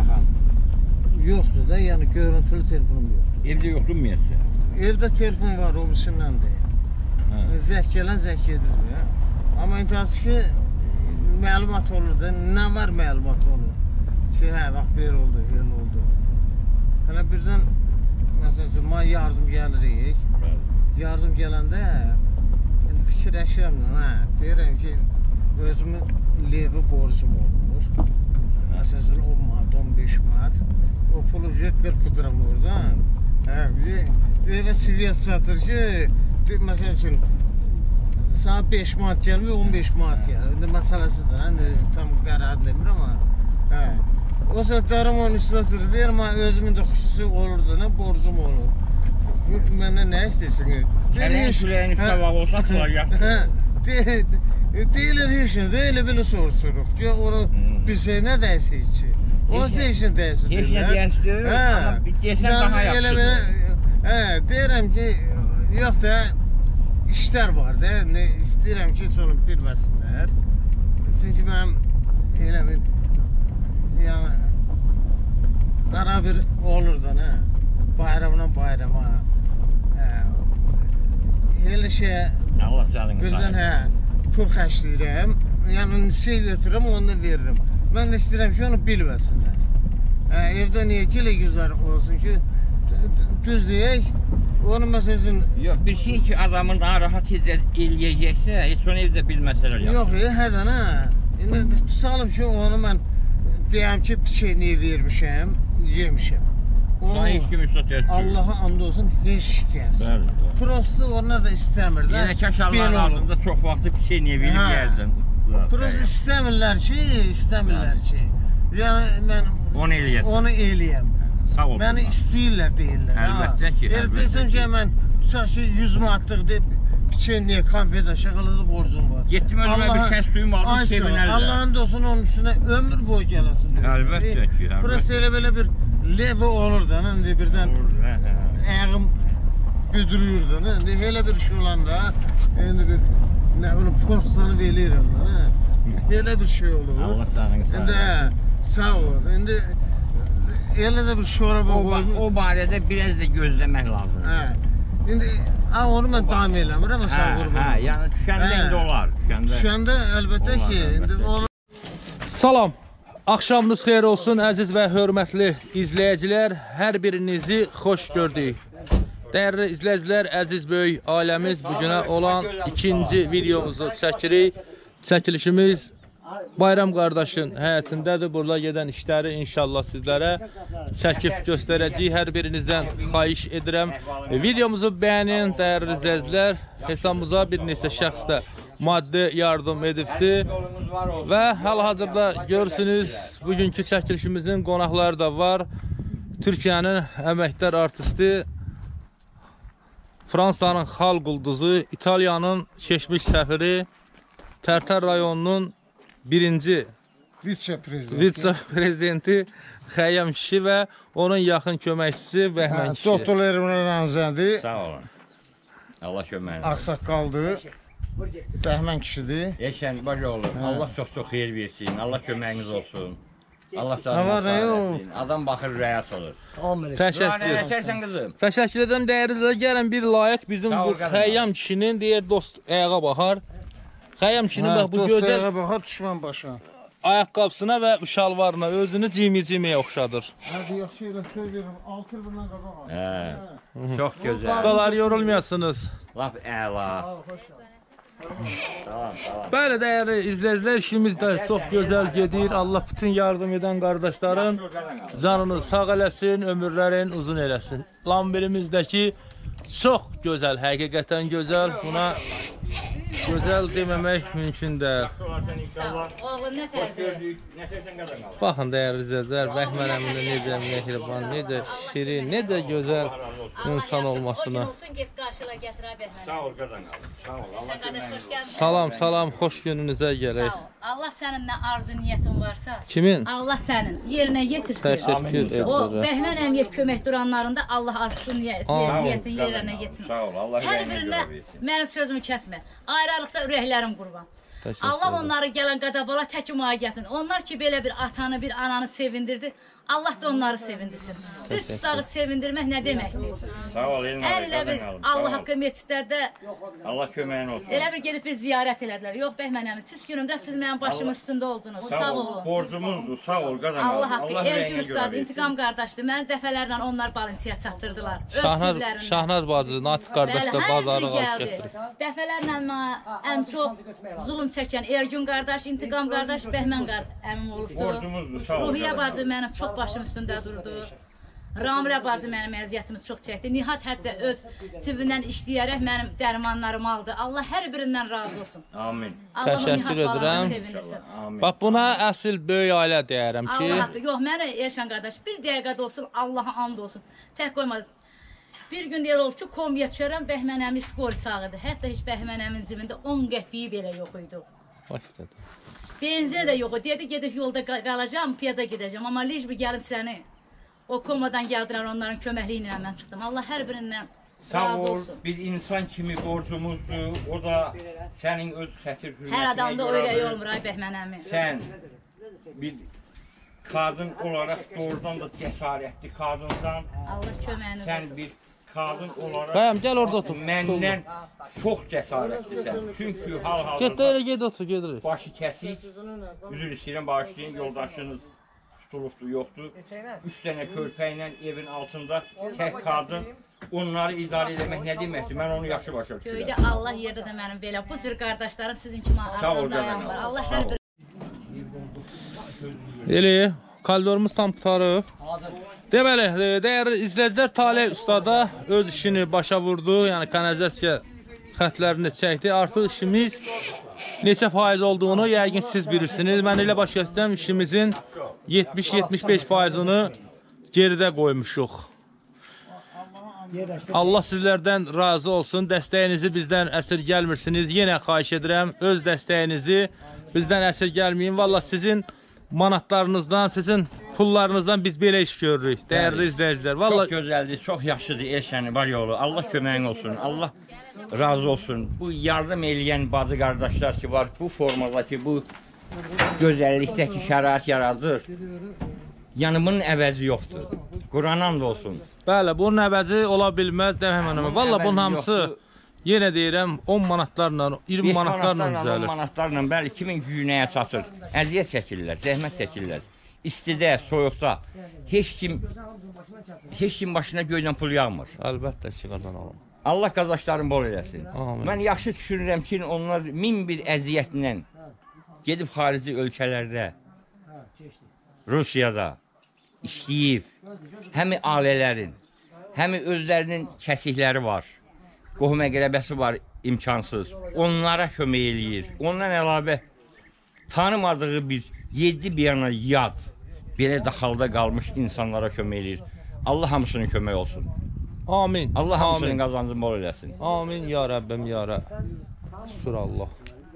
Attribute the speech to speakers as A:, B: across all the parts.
A: baxan?
B: Yoxdur da, yəni görüntülü telefonum yoxdur.
A: Evdə yoxdur mu yəsə?
B: Evdə telefon var, o birisindən deyil. Zəng gələn zəng edir ya. Amma intihası ki, məlumat olur da, nə var məlumat olur? Hə, bax, belə oldu, elə oldu. Hələ birdən, məsələn üçün, mən yardım gəlirik. Yardım gələndə, fikirləşirəm, deyirəm ki, özümün levi borcum olur. Məsələn, 10 manat, 15 manat. O pulu qırpıdıram oradan. Elə seviyyə çatır ki, məsəl üçün, sana 5 manat gəlmir, 15 manat gəlir. İndi məsələsidir, tam qərar demir amma. O sətlərim onun üstünə sırrı deyir, özümün də xüsusi olurdu, nə borcum olur. Məndən nə istəyirsin?
A: Kələn küləyin üstə vaxt olsa tutacaqsın.
B: Deyilir heç nə, elə belə soruşuruq ki, onu bir şey nə dəysək ki? Onun heç nə dəysin deyirlər.
A: Heç nə deyəsdir, amma desən daha yaxşıdır.
B: Deyirəm ki, yox da, işlər var da, istəyirəm ki, onu bilməsinlər. Çünki mənim elə bir, yəni, qara bir olur da, bayramdan bayrama. Elə şeyə, birdən pul xərcləyirəm, yəni şey götürürəm, onu da veririm. Mən də istəyirəm ki, onu bilməsinlər. Evdə niyə ki, elə güzər olsun ki, düz deyək, onu məsəl üçün...
A: Yox, bir şey ki, adamın daha rahat eləyəcəksə, heç onu evdə bilməsələr yaxşı.
B: Yox, hədən, İndi tutalım ki, onu mən deyəm ki, piçeyniyə vermişəm, yemişəm. Allaha and olsun, heç kəs. Prosto onlar da istəmir.
A: Yenə kaşalların altında çox vaxtı piçeyniyə verib yərsən.
B: Prosto istəmirlər ki, yəni mən onu eləyəm.
A: Sağ olsun.
B: Məni istəyirlər, deyirlər.
A: Əlbəttə ki,
B: əlbəttə. Desəm ki, mən tutaq ki, 100 manatlıq deyib, piçeyniyə, konfetə, şokolada borcum var.
A: Getdim önümə bir kəs suyum aldım, sevinərlər.
B: Allah'ın olsun onun üstünə ömür boyu gələsin.
A: Əlbəttə ki,
B: Prosto elə belə bir levi olur da, birdən ayağım büdürüyür da, elə bir iş olanda, nə bilim, forsanı verirəm da, elə bir şey olur.
A: Allah sağlığını sağlayın.
B: Sağ ol, indi elə də bir şoraba qoyur.
A: O barədə biraz da gözləmək lazımdır.
B: İndi, onu mən daim eləmirəm, sağ qurbanım.
A: Yəni düşəndə indi olar.
B: Düşəndə əlbəttə ki, indi olur.
C: Salam. Axşamınız xeyir olsun, əziz və hörmətli izləyicilər. Hər birinizi xoş gördük. Dəyərli izləyicilər, əziz böyük ailəmiz bugünə olan ikinci videomuzu çəkirik. Çəkilişimiz Bayram qardaşın həyətindədir. Burada gedən işləri inşallah sizlərə çəkib göstərəcəyik. Hər birinizdən xahiş edirəm. Videomuzu bəyənin, dəyərli izləyicilər. Hesabımıza bir neçə şəxs də maddi yardım edibdir. Və hal-hazırda görürsünüz, bugünkü çəkilişimizin qonaqları da var. Türkiyənin əməkdar artisti, Fransanın xalq ulduzu, İtaliyanın keçmiş səfiri, Tərtər rayonunun birinci vitse-prezidenti Xəyyam kişi və onun yaxın köməkçisi Bəhmən kişi.
B: Doktor Ermən Ramzəndi.
A: Sağ olun. Allah köməyiniz.
B: Ağsaqqaldır. Bəhmən kişidir.
A: Eşən, baş olur. Allah çox-çox xeyir versin. Allah köməyiniz olsun. Allah sağlığını sağlasın. Adam baxır, rəyat olur.
C: Təşəkkür edirəm, dəyərli. Gəlin bir layiq bizim bu Xəyyam kişinin deyər dost ayağa baxar. Xəyyam kişinin bax bu gözəl
B: ayağa baxar, düşmən başına.
C: Ayaqqabısına və şalvarına özünü cimi-cimiyə oxşadır.
B: Hadi yaxşı elə söyləyirəm, 6 il bundan qabaq.
A: Çox gözəl.
C: Ustalar yorulmayasınız.
A: Lap əla.
C: Bəli, dəyərli izləyicilər, işimiz də çox gözəl gedir. Allah bütün yardım edən qardaşların canını sağ eləsin, ömürlərin uzun eləsin. Lamberimizdəki çox gözəl, həqiqətən gözəl. Buna gözəl deməmək mümkün deyil. Baxın dəyərli izləyicilər, Bəhmən əmində necə mehriban, necə şirin, necə gözəl insan olmasına. Salam, salam, xoş gününüzə gələk.
D: Allah sənin nə arzu niyyətin varsa,
C: kimin?
D: Allah sənin yerinə yetirsin.
C: Təşəkkür edirəm.
D: O Bəhmən əmiyə kömək duranlarında Allah arzusun niyyətin yerinə yetsin.
A: Sağ ol, Allah
D: hər birinə mənim sözümü kəsmə. Ayrılıqda ürəklərim qurban.
C: Təşəkkür
D: Allah
C: ederim.
D: onları gələn qadabala təkimaya gəlsin. Onlar ki belə bir atanı, bir ananı sevindirdi. Allah da onları sevindirsin. Bir tutağı sevindirmək nə deməkdir?
A: Sağ ol Elnarə.
D: Hər elə bir Allah haqqı məscidlərdə
A: Allah köməyin olsun.
D: elə bir gedib bir ziyarət elədilər. Yox Bəhmən əmi, pis günümdə siz mənim başımın üstündə oldunuz. Sağ olun.
A: Borcumuzdur. Sağ ol qadın.
D: Allah haqqı, Ergün ustadı, intiqam qardaşdır. Məni dəfələrlə onlar balansiya çatdırdılar. Öz
C: Şahnaz,
D: dillərində.
C: Şahnaz bacı, Natiq qardaş da
D: Bəli,
C: bazarı
D: hər biri
C: alıb
D: gəldi.
C: gətirir.
D: Dəfələrlə ən çox zulm çəkən Ergün qardaş, intiqam qardaş, Bəhmən əmim olubdu.
A: Borcumuzdur, sağ ol.
D: Ruhiyyə bacı mənim çox başım üstündə durdu. Ramilə bacı mənim əziyyətimi çox çəkdi. Nihat hətta öz cibindən işləyərək mənim dərmanlarımı aldı. Allah hər birindən razı olsun.
A: Amin.
D: Allah
C: Təşəkkür
D: Nihat
C: edirəm.
D: balanı sevindirsin.
A: Amin.
C: Bax buna əsl böyük ailə deyərəm ki,
D: Allah haqqı. Yox, mənə Erşan qardaş bir dəqiqədə olsun, Allaha and olsun. Tək qoymadı. Bir gün deyir oldu ki, kombiyə düşərəm, Bəhmən əmi skor çağırdı. Hətta heç Bəhmən əmin cibində 10 qəpiyi belə yox idi.
C: başladı.
D: Benzin də yox idi. Dedi, gedib yolda qalacağım, piyada gedəcəm. Amma licbi gəlib səni o komadan gəldilər, onların köməkliyi ilə mən çıxdım. Allah hər birindən
A: Sağ
D: razı
A: ol.
D: olsun.
A: Bir insan kimi borcumuzdur. O da sənin öz xətir hürmətinə
D: Hər adamda
A: görədir.
D: öyrək olmur ay Bəhmən əmi.
A: Sən bir qadın olaraq doğrudan da cəsarətli qadınsan.
D: Allah köməyiniz
A: Sən
D: olsun.
A: bir qadın olaraq
C: Bəyəm, gəl orada otur.
A: məndən çox cəsarətlisən. Çünki
C: Get də
A: hal-hazırda
C: elə get otur, gedirik.
A: başı kəsik, üzr istəyirəm, bağışlayın, yoldaşınız tutulubdur, yoxdur. 3 dənə körpə ilə evin altında tək qadın, onları idarə etmək nə deməkdir? Mən onu yaxşı başa düşürəm.
D: Göydə Allah, yerdə də mənim belə. Bu cür qardaşlarım sizin kimi
A: Sağ ol,
D: arxamda
A: canım.
D: var. Allah hər bir
C: Eli, kalorumuz tam tutarıq. Deməli, dəyərli izləyicilər, Taleh ustada öz işini başa vurdu. Yəni kanalizasiya xətlərini çəkdi. Artıq işimiz neçə faiz olduğunu yəqin siz bilirsiniz. Mən elə başa düşdüm, işimizin 70-75 faizini geridə qoymuşuq. Allah sizlərdən razı olsun. Dəstəyinizi bizdən əsir gəlmirsiniz. Yenə xahiş edirəm, öz dəstəyinizi bizdən əsir gəlməyin. Valla sizin manatlarınızdan, sizin pullarınızdan biz belə iş görürük, dəyərli izləyicilər. Valla
A: Çox gözəldir, çox yaxşıdır Elşəni var yolu. Allah köməyin olsun, Allah razı olsun. Bu yardım eləyən bacı qardaşlar ki var, bu formadakı, bu gözəllikdəki şərait yaradır. Yəni bunun əvəzi yoxdur. Qur'an and olsun.
C: bəli, bunun əvəzi ola bilməz Bəhmən əmi. Valla bunun
A: əvəzi
C: hamısı
A: yoxdur.
C: yenə deyirəm 10 manatlarla, 20 manatlarla
A: 10
C: düzəlir.
A: manatlarla, bəli, kimin gücünəyə çatır. Əziyyət çəkirlər, zəhmət çəkirlər. İstidə, soyuqda heç kim başına göydən pul yağmır.
C: Əlbəttə ki, qazanalım.
A: Allah qazançlarını bol eləsin.
C: Amin.
A: Mən yaxşı düşünürəm ki, onlar min bir əziyyətlə gedib xarici ölkələrdə, Rusiyada işləyib, həmi ailələrin, həmi özlərinin kəsikləri var, qohum-əqrəbəsi var imkansız, onlara kömək eləyir. Ondan əlavə tanımadığı bir 7 bir yana yad, belə daxalda qalmış insanlara kömək eləyir. Allah hamısının kömək olsun.
C: Amin.
A: Allah hamısının
C: Amin.
A: qazancını bol eləsin.
C: Amin ya Rəbbim ya Rəbb. Surallah.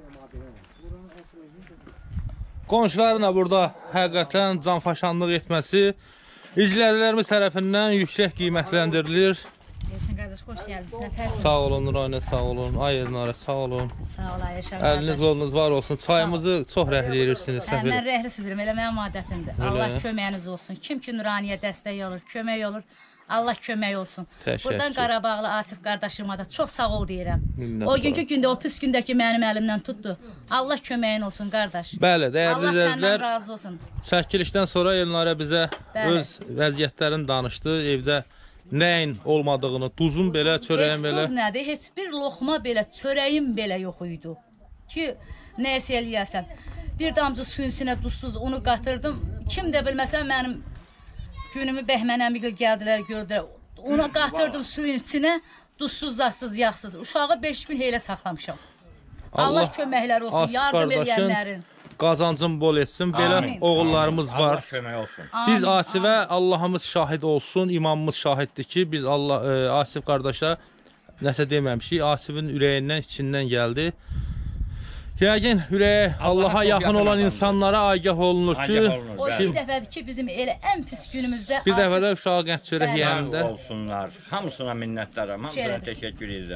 C: Qonşularına burada həqiqətən canfaşanlıq etməsi izləyicilərimiz tərəfindən yüksək qiymətləndirilir.
D: Erşan qardaş, xoş gəlmişsiniz.
C: Sağ olun Nurayna, sağ olun. Ay Elnarə, sağ olun.
D: Sağ ol Erşan
C: Əliniz
D: qardaş.
C: qolunuz var olsun. Çayımızı çox rəhləyirsiniz.
D: Mən rəhri süzürüm, elə mənim adətimdir. Allah köməyiniz olsun. Kim ki Nuraniyə dəstək olur, kömək olur. Allah kömək olsun.
C: Təşəkkür.
D: Buradan Qarabağlı Asif qardaşıma da çox sağ ol deyirəm.
C: Minnətdaram.
D: O günkü gündə, o pis gündəki mənim əlimdən tutdu. Allah köməyin olsun qardaş.
C: Bəli, dəyərli
D: Allah səndən
C: izləyicilər,
D: razı olsun.
C: çəkilişdən sonra Elnarə bizə
D: Bəli.
C: öz vəziyyətlərini danışdı. Evdə nəyin olmadığını, duzun belə, çörəyin
D: Heç
C: belə.
D: duz nədir, heç bir loxma belə, çörəyim belə yox idi. Ki, nəsə eləyəsən. Bir damcı suyun içinə duzsuz onu qatırdım. Kim də bilməsə mənim günümü Bəhmən əmigil gəldilər, gördülər. Onu qatırdım suyun içinə, duzsuz, zadsız, yağsız. Uşağı 5 gün heylə saxlamışam. Allah köməkləri olsun,
C: Asif
D: yardım
C: qardaşın
D: edənlərin.
C: qazancın bol etsin. Belə
A: Amin.
C: oğullarımız
A: Allah
C: var.
A: kömək olsun.
C: Biz Asifə Allahımız şahid olsun, imamımız şahiddir ki, biz Asif qardaşa nəsə deməmişik. Asifin ürəyindən, içindən gəldi. Yəqin ürəyə Allaha
A: çox
C: yaxın
A: yaxın
C: olan
A: adamdır.
C: insanlara agah olunur ki,
A: Agah olunur,
D: O
A: bəli.
D: iki dəfədir ki, bizim elə ən pis günümüzdə
C: bir dəfə
D: Asif-
C: də uşağa qənd çörək
D: Bəli.
C: yeyəndə
A: Sağ olsunlar. Hamısına minnətdaram. Hamısına
D: Şeref.
A: təşəkkür edirəm.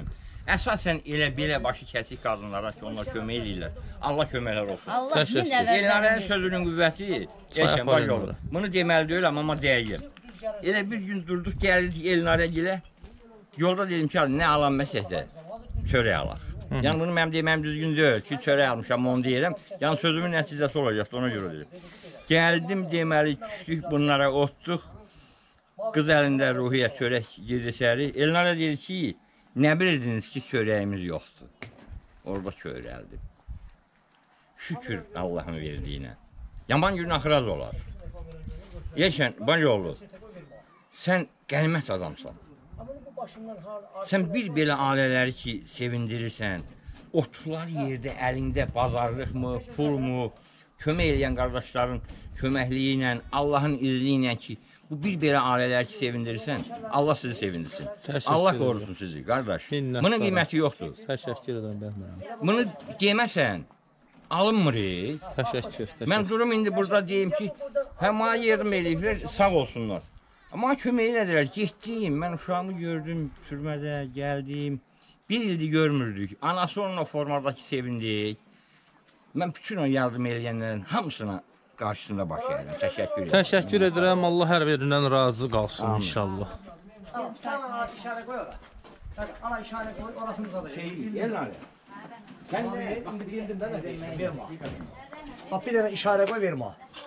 A: Əsasən elə belə başı kəsik qadınlara ki, onlar kömək edirlər. Allah köməklər olsun.
D: Allah
C: Təşəkkür.
D: min əvəzlərini
A: Elnarənin
D: versin.
A: sözünün qüvvəti Elşən baş olur. Bunu deməli deyiləm, amma deyəyim. Elə bir gün durduq, gəldik Elnarə gilə. Yolda dedim ki, nə alam məsəhdə? Çörək alaq. Yəni bunu mənim deməm düzgün deyil ki, çörək almışam, onu deyirəm. Yəni sözümün nəticəsi olacaq, ona görə dedim. Gəldim deməli, düşdük bunlara, otduq. Qız əlində Ruhiyyə çörək girdi içəri. Elnarə dedi ki, nə bilirdiniz ki, çörəyimiz yoxdur. Orada çörəldi. Şükür Allah'ın verdiyinə. Yaman gün axıraz olar. Yeşən, Bayoğlu, sən qənimət adamsan. Sən bir belə ailələri ki, sevindirirsən, oturlar yerdə, əlində bazarlıq mı, pul mu, kömək edən qardaşların köməkliyi ilə, Allahın izni ilə ki, bu bir belə ailələri ki, sevindirirsən, Allah sizi sevindirsin.
C: Təşəkkür
A: Allah
C: ederim.
A: qorusun sizi, qardaş.
C: Minnətdaram.
A: Bunun qiyməti yoxdur.
C: Təşəkkür edirəm Bəhmən.
A: Bunu deməsən, alınmırıq.
C: Təşəkkür.
A: Mən durum indi burada deyim ki, həm mənə yardım eləyiblər, sağ olsunlar. Amma kömək elədilər, getdim, mən uşağımı gördüm, sürmədə gəldim. Bir ildir görmürdük, anası onunla formadakı sevindik. Mən bütün o yardım eləyənlərin hamısına qarşısında baş əyirəm, təşəkkür edirəm.
C: Təşəkkür edirəm. Allah hər birindən razı qalsın
A: Amin.
C: inşallah.
E: Sen ana işaret koy orada. Bak ana işaret koy orasımıza da.
A: Elnarə, sən də
E: Şimdi bildim de ne diyeyim verme. Bak bir tane işaret koy verme.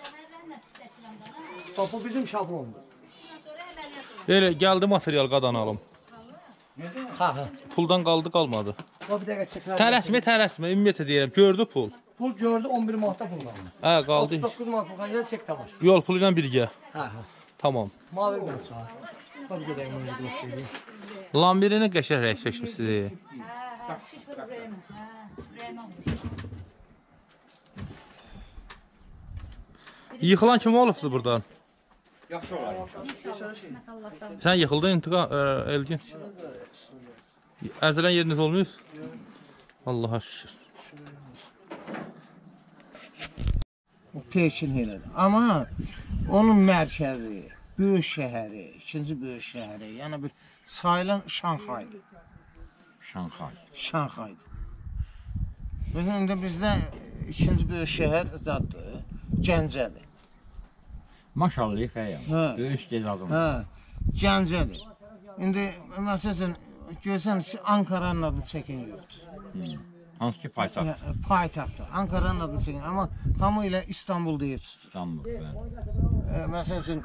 E: Bak bu bizim şablondu.
C: Elə gəldi material qadanalım.
E: Ha ha.
C: Puldan qaldı, qalmadı.
E: O bir dakika çeker.
C: Tələsmə, ümumiyyətlə deyirəm. Gördü pul.
E: Pul gördü 11 Mart'ta pul aldı.
C: Hə, qaldı.
E: 39 Mart bu kadar çek de var.
C: Yol pulu ilə birgə.
E: Ha ha.
C: Tamam.
E: Mavi bir çağır. Bak bize de emin ediyor.
C: Lambirini qəşəng rəng seçmisiniz. Yıxılan kim olubdu buradan?
A: yaxşı olar.
C: Sən yıxıldın intiqam Elgin. Əzələn yeriniz olmuyor? Allaha şükür.
B: Pekin elədir. Amma onun mərkəzi, böyük şəhəri, ikinci böyük şəhəri, yəni bir sayılan Şanxaydır.
A: Şanxay.
B: Şanxaydır. Mesela indi bizdə ikinci böyük şəhər zaddır, Gəncədir.
A: Maşallah, xəyam.
B: Hə.
A: Böyük istedadım.
B: Hə, Gəncədir. İndi məsələn görsən Ankaranın adını çəkən yoxdur.
A: Hansı ki paytaxt?
B: Paytaxtdır. Ankaranın adını çəkən, amma hamı ilə İstanbul deyib tutur.
A: İstanbul. Bəli.
B: Məsəl üçün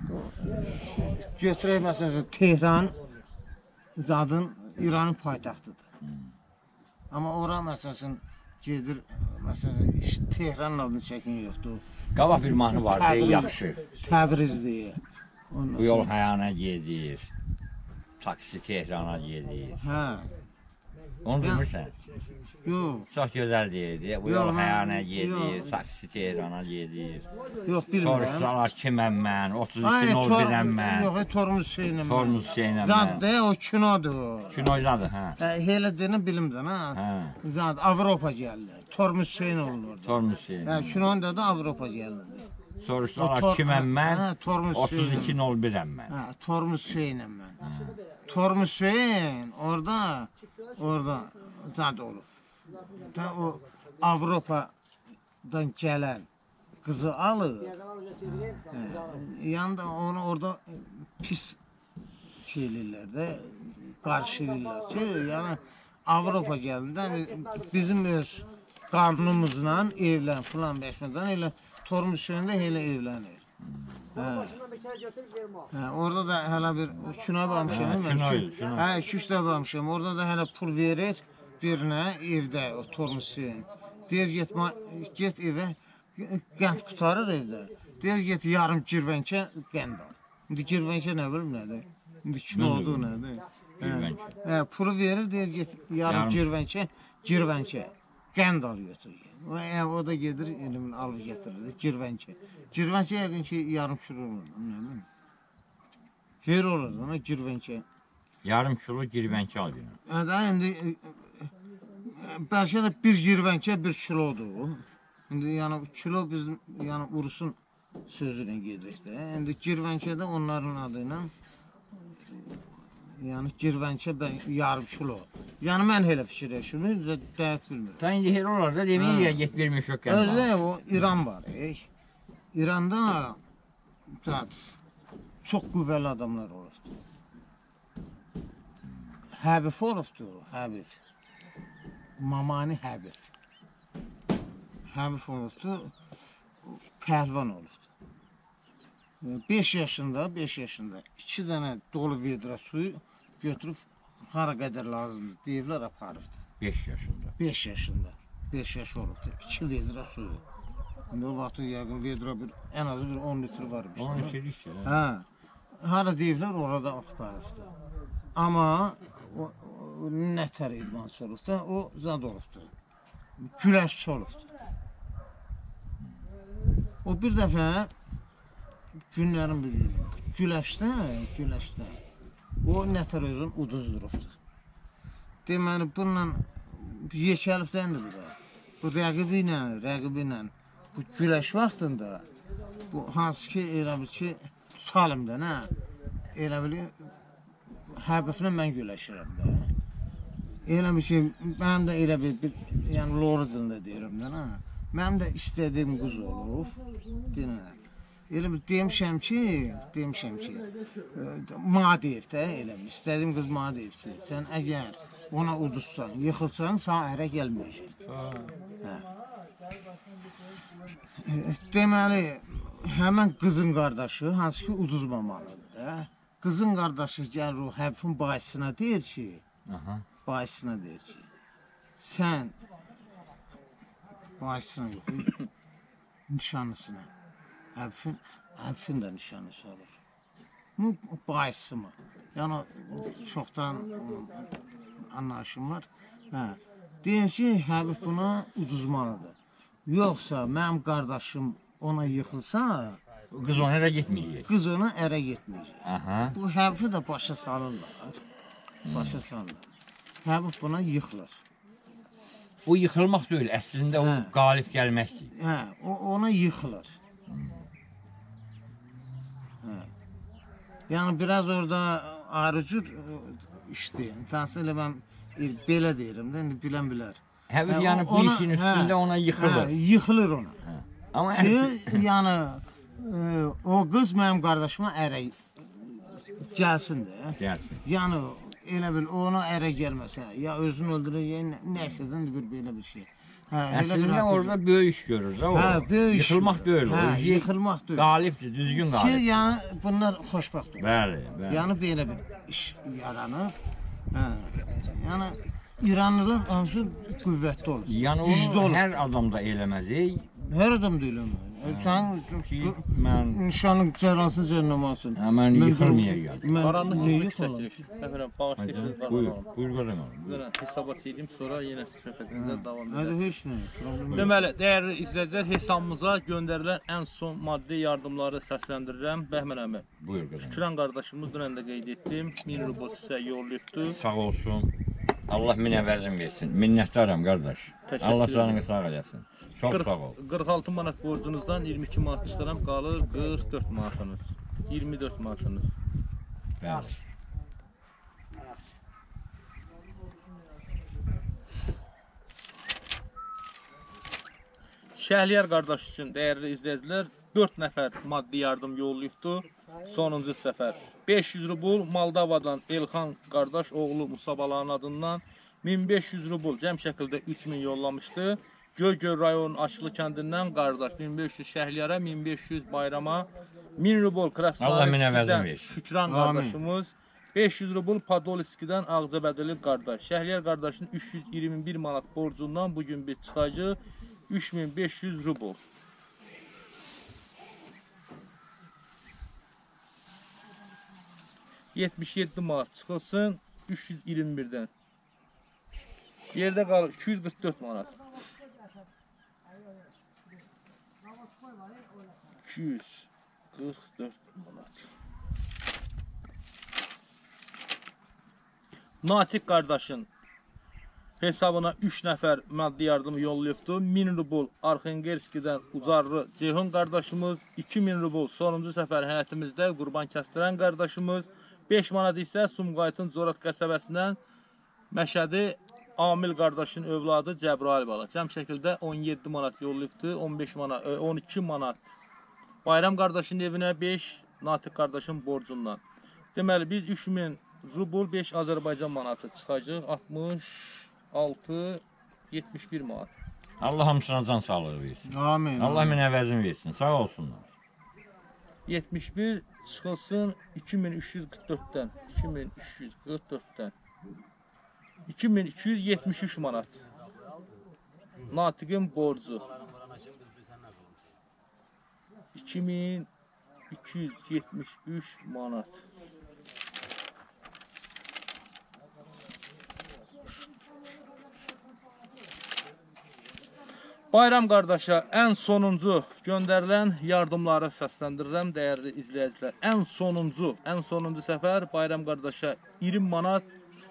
B: götürək məsəl üçün Tehran zadın İranın paytaxtıdır. Amma ora məsəl üçün gedir məsəl üçün Tehranın adını çəkin yoxdur.
A: Qabaq bir mahnı var, deyə yaxşı.
B: Təbrizdir.
A: Bu yol Həyana gedir. Taksi Tehrana gedir.
B: Hə.
A: Onu bilmirsən?
B: Yox,
A: Çox gözəl deyirdi. Bu
B: Yox,
A: yol
B: mən-
A: Həyana gedir,
B: yox.
A: taksi Tehrana gedir.
B: yox bilmirəm.
A: Soruşsalar kiməm mən,
B: Ay,
A: 32.01-əm mən.
B: Yox, Tormuz Hüseynəm.
A: Tormuz Hüseynəm
B: Zad
A: mən.
B: de o kinodur o.
A: Kinoydadır, hə.
B: Elə deyən bilimdən ha.
A: Hə,
B: Zad Avropa gəldi. Tormuz Hüseyn olur orada.
A: Tormuz Hüseyn.
B: Hə, kinonda da Avropa gəldi.
A: Soruşsalar kiməm mən,
B: Hə, Tormuz Hüseyn.
A: 32.01-əm mən.
B: Hə, Tormuz Hüseynəm mən. Tormuz Hüseyn orada zad olub. Da o Avropadan gələn qızı alır. Yanında onu orada pis şey eləyirlər də, qarşılayırlar ki, yəni Avropa gəldində bizim öz qanunumuzla evlən filan beşmədən elə Tormuz Hüseyn'də elə evlənir. Hə. Hə, orada da hələ bir kino baxmışam.
A: Hə,
B: mən.
A: kino.
B: Hə, 2-3 dəfə baxmışam. Orada da hələ pul verir birinə evdə o Tormuz Hüseyn. Deyir get evə qənd qutarır evdə. Deyir get yarım girvənkə qənd al. İndi girvənkə nə bilim nədir? İndi kinodur nədir?
A: Girvənkə.
B: Hə, pulu verir deyir get yarım girvənkə qənd al götür. O da gedir elimin alıb gətirir girvənkə. Girvənkə yəqin ki yarım kilo olur. Nə bilim. Ver olur ona girvənkə.
A: Yarım kilo girvənki al günə.
B: Hə də indi bəlkə də bir girvənkə 1 kilodur. İndi yəni kilo bizim yəni urusun sözü ilə gedirik də. İndi girvənkə də onların adı ilə Yəni girvənkə yarım kilo. Yəni mən elə fikirləşirəm, dəqiq bilmirəm.
A: Sən indi elə olar da deməyin ya get bir meşok gəlmə.
B: Özdə o İran var. İranda çox qüvvəli adamlar olubdu. Həbif olubdu, Həbif. Mamani Həbif. Həbif olubdu, pəhlivan olubdu. 5 yaşında 2 dənə dolu vedra suyu götürüb hara qədər lazımdır deyiblər aparıbdı.
A: 5 yaşında.
B: 5 yaşında. 5 yaş olubdu. 2 vedra suyu. İndi o vaxtı yəqin vedra ən azı bir 10 litr varmış.
A: 10 litr işte.
B: Hə. Hara deyiblər orada axtarıbdı. Amma o nətər idmançı olubdu, o zad olubdu. Güləşçi olubdu. O bir dəfə günlərin bir günü güləşdə o nətər özün uduzdurubdu. Deməli bununla yekəlifdən də bu rəqibi ilə bu güləş vaxtında bu hansı ki elə bil ki tutalım da nə elə bil Həbiflə mən güləşirəm də. Elə bir şey mənim də elə bir yəni loru dilində deyirəm də nə. Mənim də istədiyim qız olub. Dinlə. Elə bir demişəm ki, Madiyevdə elə bir istədiyim qız Madiyevdir. Sən əgər ona uduzsan, yıxılsan, sağ ərə gəlməyəcək. Hə. Deməli, həmən qızın qardaşı, hansı ki uduzmamalıdır da. Qızın qardaşı gəlir o Həbifin bahisine deyir ki, sən bahisine yox, nişanlısına. Həbifin də nişanlısı olur. Bu bahisi mi? Yəni çoxdan anlaşım var. Deyir ki, Həbif buna uduzmalıdır. Yoxsa mənim qardaşım ona yıxılsa,
A: Qız ona ərə getməyəcək.
B: qız ona ərə getməyəcək.
A: Aha.
B: Bu Həbifi də başa salırlar. Həbif buna yıxılır.
A: O yıxılmaq deyil, əslində o qalib gəlməkdir.
B: Hə, ona yıxılır. Yəni biraz orada ayrıcır işləyir. Təhsil elə mən belə deyirəm də, indi bilən bilər.
A: Həbif yəni bu işin üstündə ona yıxılır.
B: Yıxılır ona.
A: Amma
B: yəni o qız mənim qardaşıma ərə gəlsin də.
A: Gəlsin.
B: Yəni elə bil ona ərə gəlməsə, ya özünü öldürəcək, nəsədən bir belə bir şey.
A: Əslində orada böyük iş görür də o.
B: Böyük iş.
A: Yıxılmaq deyil o.
B: Yıxılmaq deyil.
A: Qalibdir, düzgün
B: Ki,
A: qalib.
B: yəni bunlar xoşbəxt olur.
A: Bəli.
B: Yəni belə bir iş yaranır. Yəni İranlılar hansı qüvvətli olur.
A: Yəni
B: güclü
A: onu
B: olur.
A: hər adam da eləməzik.
B: Hər adam da eləmir. Sən
A: Ki, mən
B: nişanın cərrasın cərnamasın.
A: Həmən yıxılmayacaq.
C: Qaranlıq
B: Niyə
C: yıxılır
B: yıxılır?
C: çəkilir. Əfərəm, bağışlayırsınız.
A: Buyur qazanım.
C: Hesabat edeyim, sonra yenə söhbətimizə davam
B: Hədə
C: edək.
B: heç nə, problem yox.
C: Deməli, dəyərli izləyicilər, hesabımıza göndərilən ən son maddi yardımları səsləndirirəm. Bəhmən əmi,
A: Buyur qazanım.
C: Şükran qardaşımız dünən də qeyd etdim. 1000 rubl sizə yollayıbdır.
A: Sağ olsun. Allah min əvəzin versin. Minnətdaram qardaş.
C: Təşəkkür
A: Allah
C: ederim.
A: canını sağ eləsin. Çox sağ ol.
C: 46 manat borcunuzdan 22 manat çıxaram, qalır 44 manatınız. 24 manatınız.
A: Bəli.
C: Şəhliyar qardaş üçün dəyərli izləyicilər 4 nəfər maddi yardım yollayıbdır. Sonuncu səfər 500 rubl Moldovadan Elxan qardaş oğlu Musabaların adından 1500 rubl cəm şəkildə 3000 yollamışdı. Göygöl rayonunun Aşılı kəndindən qardaş 1500 Şəhliyara, 1500 Bayrama, 1000 rubl
A: Allah min
C: Krasnoyarskidən
A: əvəzin versin.
C: Şükran qardaşımız, 500 rubl Podolskidən Ağcabədili qardaş. Şəhliyar qardaşın 321 manat borcundan bugün bir çıxacı 3500 rubl. ...77 manat çıxılsın 321-dən. Yerdə qalır 244 manat. 244 manat. Natiq qardaşın hesabına 3 nəfər maddi yardımı yollayıbdır. 1000 rubl Arxengelskidən Ucarlı Ceyhun qardaşımız, 2000 rubl sonuncu səfər həyətimizdə qurban kəstirən qardaşımız, 5 manat isə Sumqayıtın Zorat qəsəbəsindən Məşədi Amil qardaşın övladı Cəbrayıl bala. Cəm şəkildə 17 manat yollayıbdı, 15 manat, 12 manat Bayram qardaşın evinə, 5 Natiq qardaşın borcundan. Deməli, biz 3000 rubl 5 Azərbaycan manatı çıxacaq, 66, 71 manat.
A: Allah hamısına can sağlığı versin.
B: Amin.
A: Allah min əvəzini versin. Sağ olsunlar.
C: 71 çıxılsın 2344-dən, 2344-dən 2273 manat. Natiqin borcu 2273 manat. Bayram qardaşa ən sonuncu göndərilən yardımları səsləndirirəm, dəyərli izləyicilər. Ən sonuncu səfər Bayram qardaşa 20 manat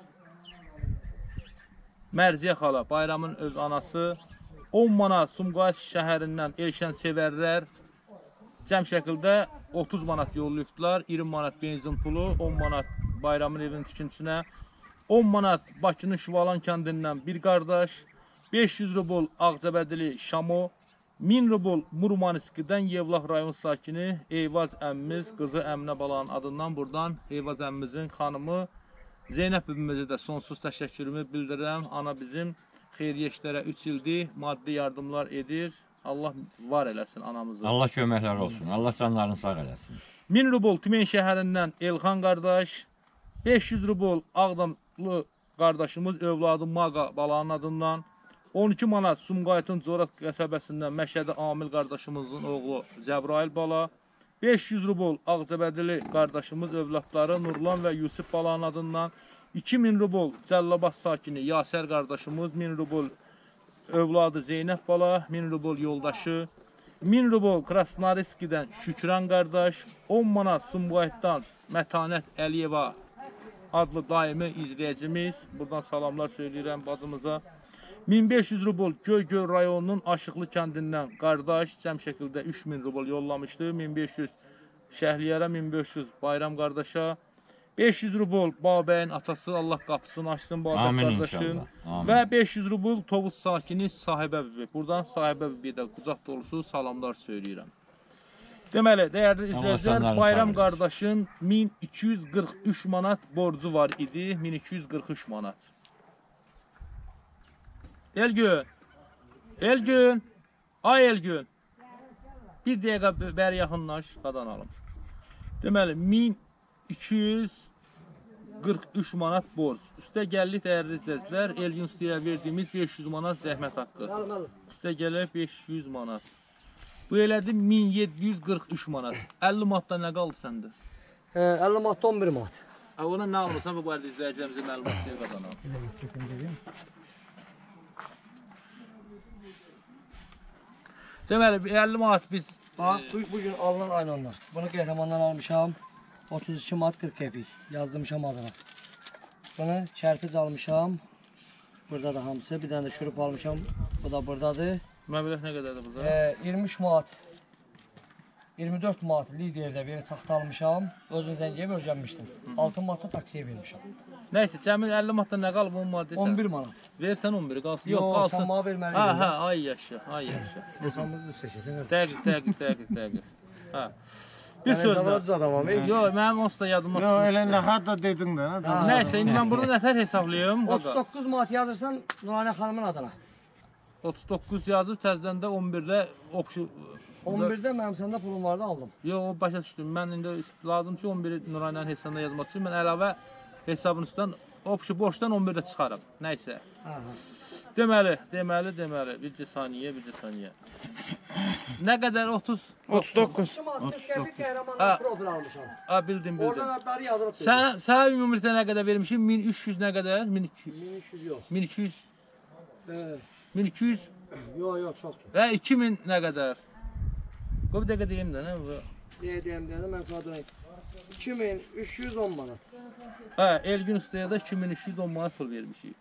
C: Mərziyə xala, Bayramın öz anası, 10 manat Sumqayıt şəhərindən Elşən Sevərlər, cəm şəkildə 30 manat yollayıbdılar, 20 manat benzin pulu, 10 manat Bayramın evinin tikintisinə, 10 manat Bakının Şüvalan kəndindən bir qardaş, 500 rubl Ağcabədili Şamo, 1000 rubl Murmaniskidən Yevlax rayon sakini Eyvaz əmmimiz, qızı Əminə balanın adından buradan Eyvaz əmmimizin xanımı Zeynəb bibimizə də sonsuz təşəkkürümü bildirirəm. Ana bizim xeyirli işlərə 3 ildir maddi yardımlar edir. Allah var eləsin anamızı.
A: Allah köməklər olsun. Allah canlarını sağ eləsin.
C: 1000 rubl Tümen şəhərindən Elxan qardaş, 500 rubl Ağdamlı qardaşımız övladı Maqa balanın adından, 12 manat Sumqayıtın Corat qəsəbəsindən Məşədi Amil qardaşımızın oğlu Cəbrayıl bala, 500 rubl Ağcabədili qardaşımız övladları Nurlan və Yusuf balanın adından, 2000 rubl Cəllabad sakini Yasər qardaşımız, 1000 rubl övladı Zeynəb bala, 1000 rubl yoldaşı, 1000 rubl Krasnariskidən Şükran qardaş, 10 manat Sumqayıtdan Mətanət Əliyeva adlı daimi izləyicimiz, buradan salamlar söyləyirəm bacımıza. 1500 rubl Göygöl rayonunun Aşıqlı kəndindən qardaş cəm şəkildə 3000 rubl yollamışdı. 1500 Şəhliyərə, 1500 Bayram qardaşa, 500 rubl Babəyin atası, Allah qapısını açsın Babək qardaşın və 500 rubl Tovuz sakini Sahibə bibi. Buradan Sahibə bibi də qucaq dolusu salamlar söyləyirəm. Deməli, dəyərli izləyicilər, Bayram qardaşın 1243 manat borcu var idi, 1243 manat. Elgün, ay Elgün, bir dəqiqə bəri yaxınlaş, qadanalım. Deməli, 1243 manat borc. Üstə gəldik dəyərli izləyicilər, Elgün üstəyə verdiyimiz 500 manat zəhmət haqqı. Üstə gəlir 500 manat. Bu elədi 1743 manat. 50 manatdan nə qaldı səndə?
E: 50 manat 11 manat.
C: Ona nə alırsan bu barədə izləyicilərimizə məlumat deyə qadanalım. Deməli 50 manat biz
E: Bax, bugün alınan aynı onlar. Bunu Qəhrəmandan almışam. 32 manat 40 qəpik. Yazdımışam adına. Bunu çərpiz almışam. Burada da hamısı. Bir dənə də şurup almışam. Bu da buradadır.
C: Məbləğ nə qədərdir burada?
E: 23 manat. 24 manat liderdə bir taxta almışam. Özün zəngiyə bölgənmişdim. 6 manat da taksiyə vermişəm.
C: Nəysə, cəmin 50 manatdan nə qalıb 10 manat desən?
E: 11 manat.
C: Versən 11 qalsın.
E: Yox,
C: qalsın.
E: sən mənə verməliydin.
C: Hə, ay yaşa, ay yaşa.
E: Desamız düz seçədin.
C: Dəqiq. Hə. Bir söz
E: Mən
C: də.
E: adamam.
C: Yox, mənim onsuz da yadıma
B: Yox, elə nə hatta dedin də.
C: Nəysə, indi mən burada nətər hesablayım?
E: 39 manat yazırsan Nuraniyə xanımın adına.
C: 39 yazır, təzədən də 11-də oxşu
E: 11-də mənim səndə pulum vardı aldım.
C: Yox, o başa düşdüm. Mən indi lazım ki 11-i Nuraniyyənin hesabına yazmaq üçün mən əlavə hesabın üstdən oxşu borcdan 11-də çıxarım. Nəysə. Deməli, bircə saniyə. Nə qədər 30
B: 39.
E: 2 manat 40 qəpik Qəhrəmandan profil almışam.
C: Bildim.
E: Oradan adları yazılıb.
C: Sənə ümumilikdə nə qədər vermişim? 1300 nə qədər?
E: 1300 yox.
C: 1200.
E: 1200 yox, çoxdur.
C: 2000 nə qədər? Qoy bir dəqiqə deyim də, nə bu?
E: Deyəm, mən sana dönəyim. 2310 manat.
C: Elgün ustaya da 2310 manat pul vermişik.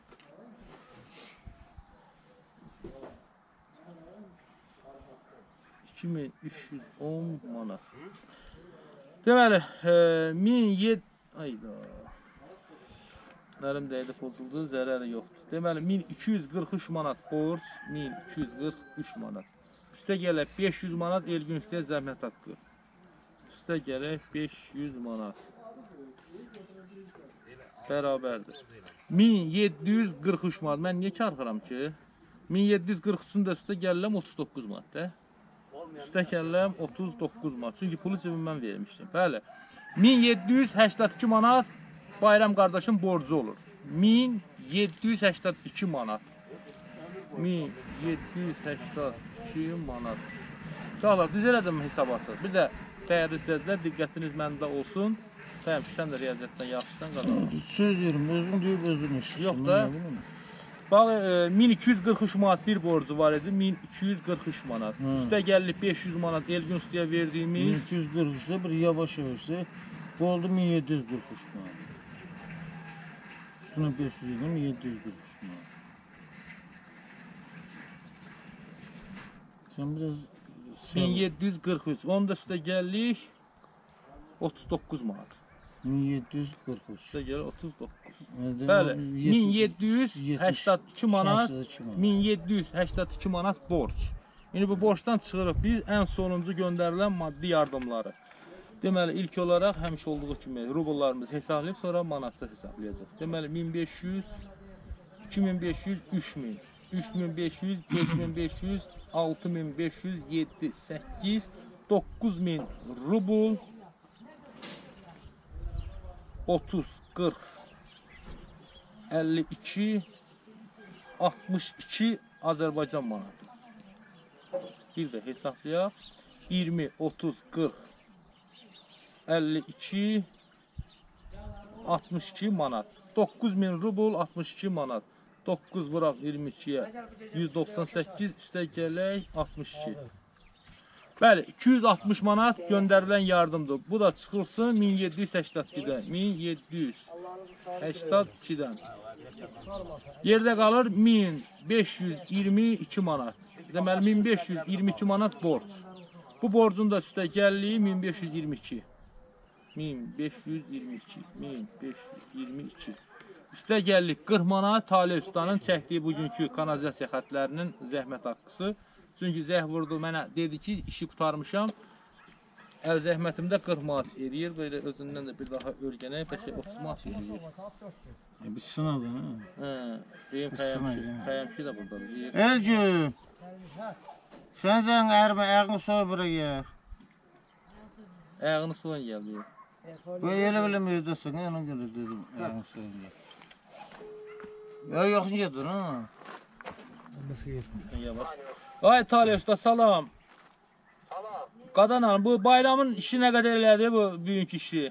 C: $2310 manat. Deməli, Ayda. Nərim dəydi pozuldu, zərəri yoxdur. Deməli 1243 manat borc, 1243 manat. Üstə gələk 500 manat Elgün üstəyə zəhmət haqqı. Üstə gələk 500 manat. Bərabərdir. 1743 manat. Mən niyə karxıram ki? 1743-ün də üstə gələm 39 manat. Üstə gələm 39 manat. Çünki pulu cibimdən vermişdim. Bəli. 1782 manat Bayram qardaşın borcu olur. 1782 manat. 1782 manat. Uşaqlar, düz elədim hesabatı. Bir də dəyərli izləyicilər, diqqətiniz məndə olsun. Təyəm ki, sən də riyaziyyatdan yaxşısan qazanır.
B: Söz deyirəm, özüm deyib özüm iş.
C: Yox da. Bax, 1243 manat bir borcu var idi, 1243 manat. Üstə gəlib 500 manat Elgün üstəyə verdiyimiz.
B: 1243'də bir yavaş yavaşsa, bu oldu 1743 manat. Üstüne 500 yedim, 743 manat. Sen biraz...
C: 1743, onun da üstə gəlik 39 manat.
B: 1743.
C: Üstə gəlir 39. Bəli, 1782 manat, 1782 manat borc. Yəni bu borcdan çıxırıq biz ən sonuncu göndərilən maddi yardımları. Deməli, ilk olaraq həmişə olduğu kimi rubullarımızı hesablayıb, sonra manatı hesablayacaq. Deməli, 1500, 2500, 3000, 3500, 5500, 6500, 7, 8, 9000 rubul, 30, 40, 52, 62 Azərbaycan manatı. Bir də hesablayaq. 20, 30, 40, 52, 62 manat. 9000 rubul, 62 manat. 9 vuraq 22-yə 198, üstə gələk 62. Bəli, 260 manat göndərilən yardımdır. Bu da çıxılsın 1782-dən. 1782-dən. Yerdə qalır 1522 manat. Deməli, 1522 manat borc. Bu borcun da üstə gəlliyi 1522. 1522. 1522. Üstə gəllik 40 manat Talih Ustanın çəkdiyi bugünkü kanalizasiya xətlərinin zəhmət haqqısı. Çünki zəh vurdu, mənə dedi ki, işi qutarmışam. Əl zəhmətimdə 40 manat eləyir. Böyle özündən də bir daha örgənək, bəlkə 30 manat eləyir.
B: Bir sınavdır, ha?
C: Benim xəyəmşi də buradadır.
B: Elgün! Sen ərmə, ayağını soy buraya.
C: Ayağını soyun gəldi.
B: Böyle elə biləm evdəsin, ona görə dedim, ayağını soyun gəl. Ya yaxın gedir, ha?
C: Yavaş. Ay Talih Usta, salam.
F: Salam.
C: Qadan hanım, bu bayramın işi nə qədər elədi bu bugünkü işi?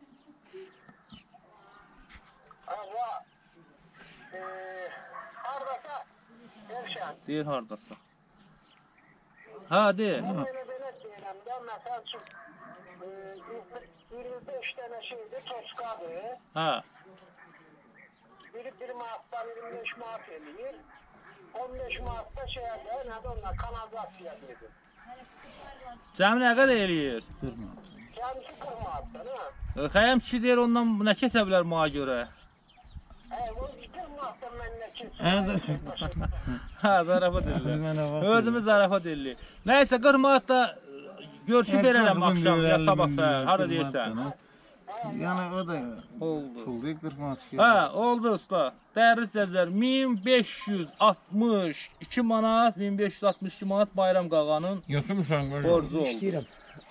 F: Hardasa Elşən.
C: Deyir hardasa. Ha, deyir.
F: Belə deyirəm də, məsəl üçün 25 dənə şeydir, toskadır.
C: Ha.
F: Biri 1 manatdan 25 manat eləyir. 15 manatda şeyədir, nədir onlar, kanalizasiyadır.
C: Cəmi nə qədər eləyir?
B: 40 manat.
F: Kəndisi 40 manatdan, ha?
C: Xəyəm kişi deyir, ondan nə kəsə bilər mənə görə?
F: O 40 manatdan mən nə kesin?
C: Ha, zarafat edirlər.
B: Mənə bax.
C: Özümüz zarafat edirik. Nəysə, 40 manat da görüşüb verərəm axşam ya sabah səhər. Hara deyirsən?
B: Yəni o da
C: Oldu.
B: pul deyil, 40 manat ki.
C: Ha, oldu usta. Dəyərli izləyicilər, 1562 manat, 1562 manat Bayram qağanın
A: Götürmüsən qoy.
C: borcu oldu.
E: İstəyirəm.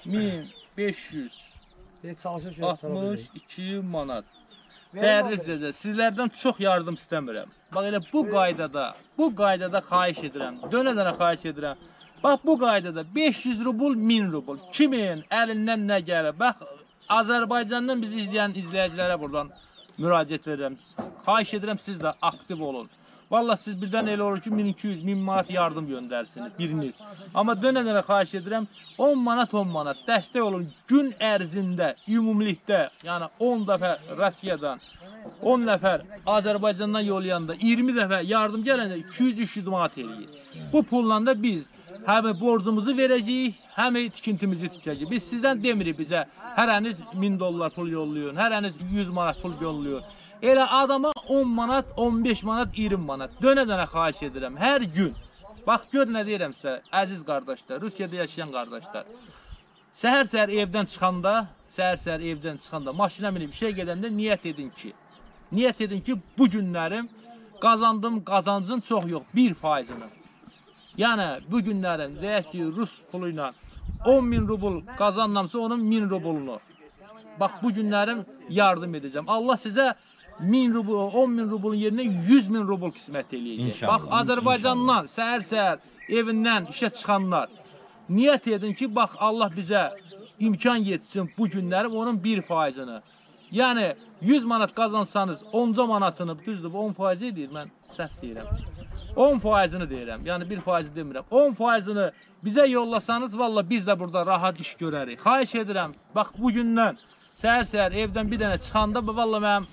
C: 1562 manat. Dəyərli izləyicilər, sizlərdən çox yardım istəmirəm. Bax elə bu qaydada xahiş edirəm. Dönə-dönə xahiş edirəm. Bax bu qaydada 500 rubul, 1000 rubul. Kimin əlindən nə gəlir? Bax Azərbaycandan bizi izləyən izləyicilərə buradan müraciət edirəm. Xahiş edirəm siz də aktiv olun. Vallahi siz birdən elə olur ki 1200, 1000 manat yardım göndərsiniz biriniz. Amma dönə-dönə xahiş edirəm 10 manat 10 manat dəstək olun gün ərzində ümumilikdə, yəni 10 dəfə Rusiyadan 10 nəfər Azərbaycandan yollayanda 20 dəfə yardım gələndə 200-300 manat eləyir. Bu pulla da biz həm borcumuzu verəcəyik, həm tikintimizi tikəcəyik. Biz sizdən demirik bizə hərəniz 1000 dollar pul yollayın, hərəniz 100 manat pul yollayın. Elə adama 10 manat, 15 manat, 20 manat dönə-dönə xahiş edirəm hər gün. Bax gör nə deyirəm sizə, əziz qardaşlar, Rusiyada yaşayan qardaşlar. Səhər-səhər evdən çıxanda, maşına minib işə gedəndə niyyət edin ki, bu günlərim qazandığım qazancın çox yox, 1%-ni. Yəni, bu günlərim, deyək ki, Rus pulu ilə 10.000 rubl qazanlamsa onun 1000 rublunu. Bax, bu günlərim yardım edəcəm. Allah sizə 10.000 rublun yerinə 100.000 rubl qismət eləyəcək. Bax, Azərbaycandan, səhər-səhər evindən işə çıxanlar, niyyət edin ki, bax, Allah bizə imkan yetsin bu günlərim onun 1%-ni. Yəni, 100 manat qazansanız 10 manatını, düzdür, 10% edir, mən səhv deyirəm. 10%-ni deyirəm, yəni 1% demirəm. 10%-ni bizə yollasanız, valla biz də burada rahat iş görərik. Xahiş edirəm, bax, bu gündən səhər-səhər evdən bir dənə çıxanda, valla mənim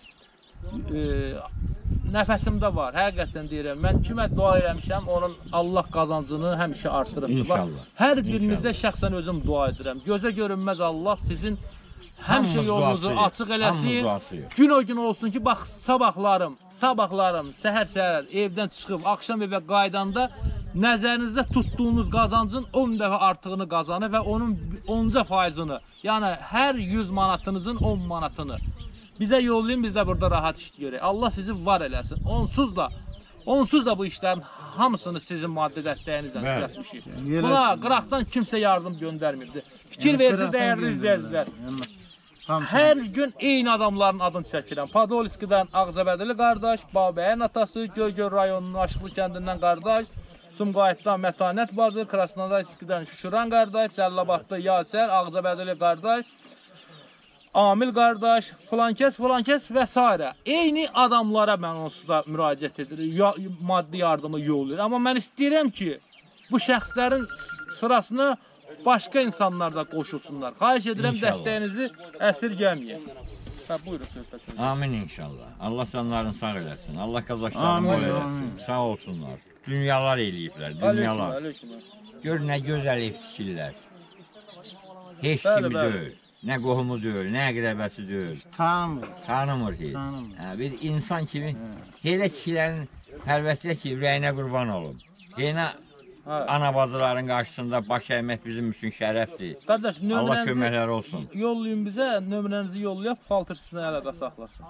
C: nəfəsimdə var, həqiqətən deyirəm. Mən kimə dua eləmişəm, onun Allah qazancını həmişə artırıb. İnşallah. Hər birinizdə şəxsən özüm dua edirəm. Gözə görünməz Allah sizin həmişə yolunuzu açıq eləsin. Gün o gün olsun ki, bax, sabahlarım, səhər-səhər evdən çıxıb, axşam evə qaydanda nəzərinizdə tutduğunuz qazancın 10 dəfə artığını qazanır və onun 10%-ni, yəni hər 100 manatınızın 10 manatını bizə yollayın, biz də burada rahat iş görək. Allah sizi var eləsin. Onsuz da bu işlərin hamısını sizin maddi dəstəyinizlə düzəltmişik. Buna qıraqdan kimsə yardım göndərmirdi. Fikir versin dəyərli izləyicilər. Hər gün eyni adamların adını çəkirəm. Podolskidən Ağzabədili qardaş, Babəyin atası, Göygöl rayonunun Aşıqlı kəndindən qardaş, Sumqayıtdan Mətanət bacı, Krasnodarskidən Şuşuran qardaş, Cəllabadlı Yasər, Ağzabədili qardaş, Amil qardaş, filankəs və s. Eyni adamlara mən onsuz da müraciət edirəm, maddi yardımı yollayır. Amma mən istəyirəm ki, bu şəxslərin sırasını başqa insanlar da qoşulsunlar. Xahiş edirəm, dəstəyinizi əsirgəməyin. Buyurun, söhbət.
A: Amin inşallah. Allah canlarını sağ eləsin. Allah qazaşlarını bol eləsin. Sağ olsunlar. Dünyalar eləyiblər, dünyalar. Gör nə gözəl ev tikirlər. Heç kimi deyil. Nə qohumu deyil, nə əqrəbəsi deyil. Tanımır heç. Bir insan kimi, elə kişilərin əlbəttə ki, ürəyinə qurban olun. Yenə ana bacıların qarşısında baş əymək bizim üçün şərəfdir.
C: Qardaş,
A: Allah köməkləri olsun.
C: Yollayın bizə, nömrənizi yollayıb, paltır sizin əlaqə saxlasın.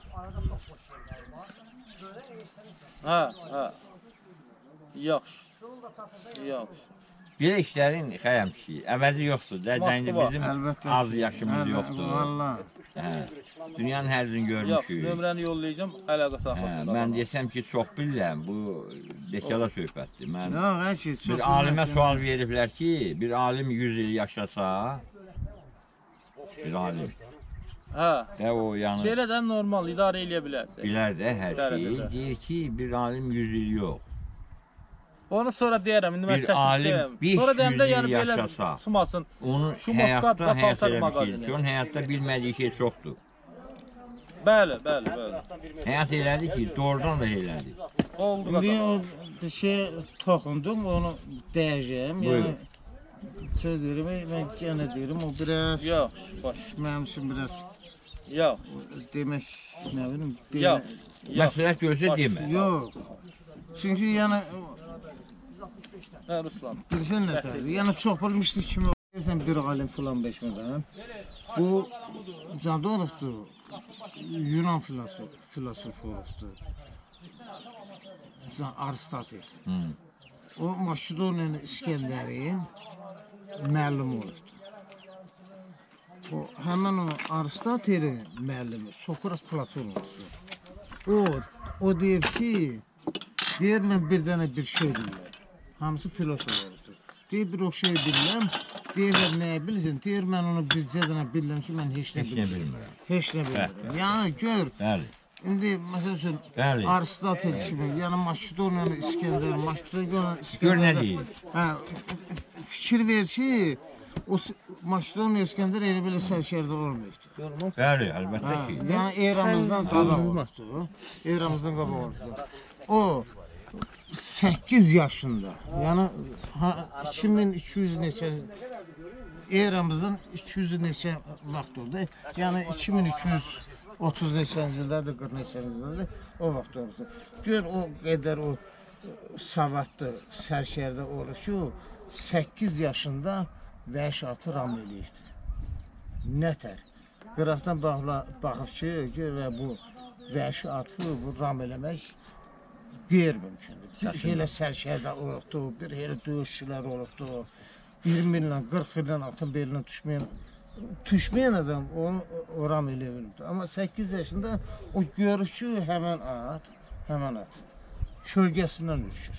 C: Yaxşı.
A: Belə işlərin xəyəm ki, əvəzi yoxdur. Dəcəndə bizim az yaşımız yoxdur. Dünyanın hər gün görmüşük.
C: Nömrəni yollayacağım, əlaqə saxlasın.
A: Mən desəm ki, çox bilirəm, bu dekada söhbətdir. Bir alimə sual veriblər ki, bir alim 100 il yaşasa, bir alim.
C: Belə də normal, idarə eləyə bilər.
A: Bilər də hər şey. Deyir ki, bir alim 100 il yox.
C: Onu sonra deyərəm, indi mən
A: bir alim 500 il yaşasa, onun həyatda həyat eləmişdir ki, onun həyatda bilmədiyi şey çoxdur.
C: Bəli.
B: Həyat elədi ki, doğrudan da elədi. İndi o şey toxundum, onu dəyəcəm. Yəni, söz deyirəm, mən yenə deyirəm, o biraz... Mənim üçün biraz... Demək, nə bilim...
A: Məsləhət görsə demə.
B: Yox. Çünki yəni...
C: Ruslan.
B: Bilsən nə tərdir? Yəni çox bilmişdik kimi olursan bir alim filan beşmədən. Bu Zadorovdur, Yunan filosofu olubdur. Aristotel. O Makedoniyanın İskəndərin müəllimi olubdur. Həmin o Aristotelin müəllimi Sokrat Platon olubdur. O deyir ki, deyir mən bir dənə bir şey deyirəm. Hamısı filosof olubdur. Deyir, bir o şey bilirəm, deyirlər, nəyə bilirsən? Deyir, mən onu bircə dənə bilirəm ki, mən heç nə bilmirəm. Heç nə bilmirəm. Yəni, gör, İndi məsəl üçün
A: Bəli.
B: Aristotel kimi, yəni Makedoniyanın İskəndər, Makedoniyanın
A: Gör
B: İskəndər.
A: nə deyir.
B: Hə, fikir ver ki, o Makedoniya İskəndər elə belə sərkərdə olmayıbdı.
A: Bəli, əlbəttə ki.
B: Yəni eramızdan qabaq olmuşdu. Eramızdan qabaq olmuşdu. O 8 yaşında, yəni 2200 neçə eramızın 200 neçə vaxt oldu. Yəni 2230 neçənci illərdir, 40 neçənci illərdir o vaxt oldu. Gör o qədər o savadlı sərkərdə olur ki, o 8 yaşında vəhşi atı ram eləyibdi. Nətər? Qıraqdan baxıb ki, görə bu vəhşi atı bu ram eləmək qeyri-mümkündür. Bir elə sərkərdə olubdu, bir elə döyüşçülər olubdu. 20 illə, 40 illə atın belinə düşməyən adam onu ram eləyə bilibdi. Amma 8 yaşında o görür ki, həmən at kölgəsindən ürkür.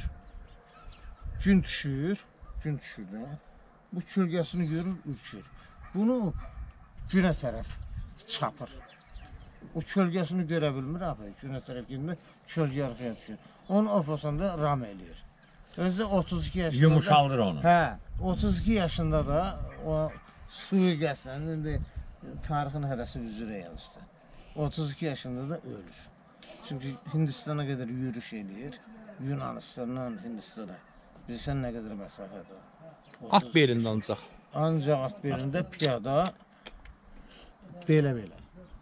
B: Gün düşür də, bu kölgəsini görür, ürkür. Bunu günə tərəf çapır. O kölgəsini görə bilmir abi, günə tərəf gedmir, kölgə arxaya düşür. Onun ofasında ram eləyir. Özü 32 yaşında
A: Yumuşaldır onu.
B: Hə, 32 yaşında da o sui-qəsdən, indi tarixin hərəsi üzrə yazdı. 32 yaşında da ölür. Çünki Hindistana qədər yürüyüş eləyir, Yunanistandan Hindistana. Bilirsən nə qədər məsafədə?
C: At belində ancaq.
B: Ancaq at belində piyada belə.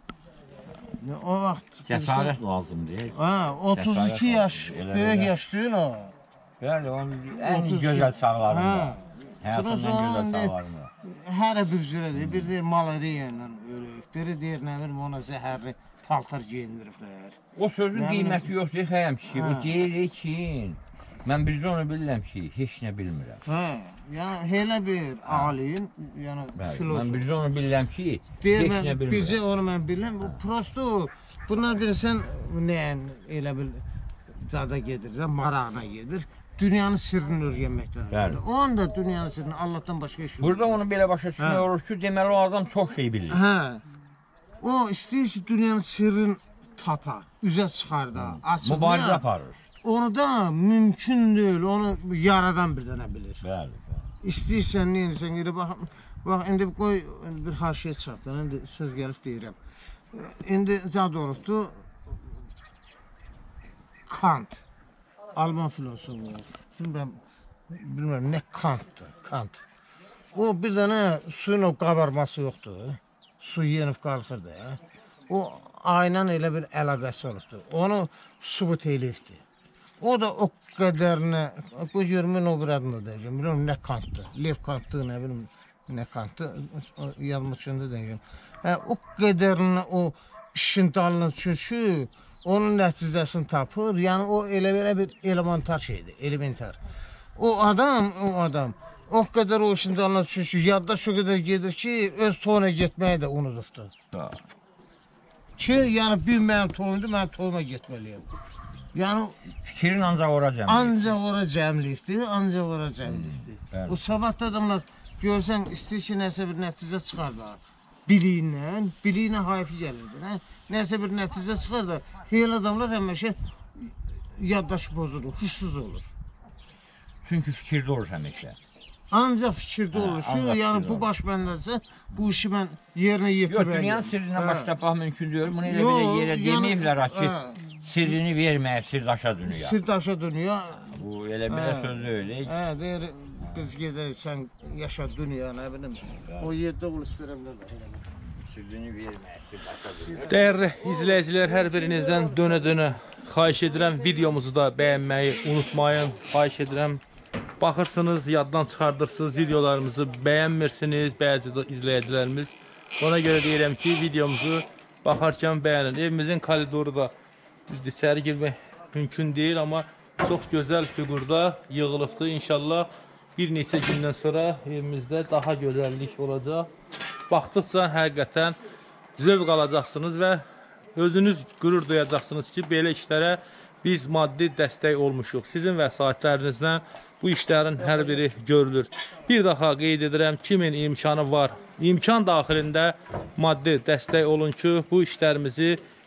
B: O vaxt
A: Cəsarət lazımdır.
B: hə, 32 yaş,
A: Elə
B: böyük
A: belə.
B: yaş deyil o.
A: Bəli, onun ən gözəl çağlarında. Həyatının ən gözəl çağlarında.
B: Hərə bir cürədir. Bir deyir malariya ilə ölüb, biri deyir nə bilim ona zəhərli paltar geyindiriblər.
A: O sözün
B: Yəni-
A: qiyməti yoxdur xəyəm ki, o
B: Hə.
A: deyir ki, mən bircə onu bilirəm ki, heç nə bilmirəm.
B: Hə, yəni elə bir alim, yəni
A: Bəli, mən
B: filosof.
A: bircə onu bilirəm ki,
B: Deyir
A: heç nə
B: mən
A: bilmirəm.
B: bizə onu mən bilirəm. Bu prosto bunlar bilirsən nəyin elə bil zada gedir də marağına gedir. Dünyanın sirrini öyrənməkdən.
A: Bəli.
B: Onun da dünyanın sirrini Allahdan başqa heç yox.
A: Burada onu belə başa düşmək
B: Hə.
A: olur ki, deməli o adam çox şey bilir.
B: Hə. O istəyir ki, dünyanın sirrini tapa, üzə çıxarda, açıqlaya.
A: Mübarizə aparır.
B: Onu da mümkün deyil, onu yaradan bir dənə bilir.
A: Bəli, bəli.
B: İstəyirsən, neyirsən, yeri bax, indi qoy bir haşiyə çıxartdan, indi söz gəlib deyirəm. İndi zad olubdu, Kant, Alman filosofu, bilmirəm, nə Kantdır, Kant. O bir dənə suyun o qabarması yoxdur, su yenib qalxır da. O aynan elə bir əlaqəsi olubdur, onu sübut eləyibdir. O da o qədərinə, bu görmün o bir adını deyəcəm, bilmirəm nə Kantdır, Lev Kantdır, nə bilim, nə Kantdır, yadıma düşəndə deyəcəm. O qədərinə o işin dalına düşür ki, onun nəticəsini tapır, yəni o elə belə bir elementar şeydir, elementar. O adam, o qədər o işin dalına düşür ki, yaddaş o qədər gedir ki, öz toyuna getməyi də unudubdur. Ki, yəni bir mənim toyumdur, mənim toyuma getməliyəm. Yəni
A: Fikrin ancaq ora cəmdir.
B: ancaq ora cəmlikdir, ancaq ora cəmlikdir.
A: bəli.
B: Bu savadlı adamlar görsən istəyir ki, nəsə bir nəticə çıxar da. Biliyinə hayfi gəlirdir. Nəsə bir nəticə çıxar da, heyl adamlar həmişə yaddaşı pozulur, huşsuz olur.
A: Çünki fikirdə olur həmişə.
B: Ancaq fikirdə olur ki,
A: ancaq
B: yəni
A: fikirdə
B: bu
A: olur.
B: baş məndədirsə, bu işi mən yerinə
A: Yox,
B: yetirməliyəm.
A: dünyanın sirrinə
B: Hə.
A: baş tapmaq mümkün deyil. Bunu elə
B: Yox,
A: belə yerə
B: yəni-
A: deməyiblər ha ki,
B: hə.
A: sirrini verməyər sirdaşa dünya.
B: Sirdaşa dünya.
A: Bu elə belə
B: Hə.
A: söz deyil.
B: Deyir, qız gedək, sən yaşa dünya, nə bilim. O yerdə ol istəyirəm də.
A: Sirrini verməyər sirdaşa dünya.
C: Dəyərli izləyicilər, hər birinizdən dönə-dönə xahiş edirəm, videomuzu da bəyənməyi unutmayın. Xahiş edirəm, baxırsınız, yaddan çıxardırsınız, videolarımızı bəyənmirsiniz, bəzi izləyicilərimiz. Ona görə deyirəm ki, videomuzu baxarkən bəyənin. Evimizin koridoru da düzdür, içəri girmək mümkün deyil, amma çox gözəl fiqurda yığılıbdır. İnşallah bir neçə gündən sonra evimizdə daha gözəllik olacaq. Baxdıqca həqiqətən zövq alacaqsınız və özünüz qürur duyacaqsınız ki, belə işlərə biz maddi dəstək olmuşuq. Sizin vəsaitlərinizlə bu işlərin hər biri görülür. Bir daha qeyd edirəm, kimin imkanı var, imkan daxilində maddi dəstək olun ki, bu işlərimizi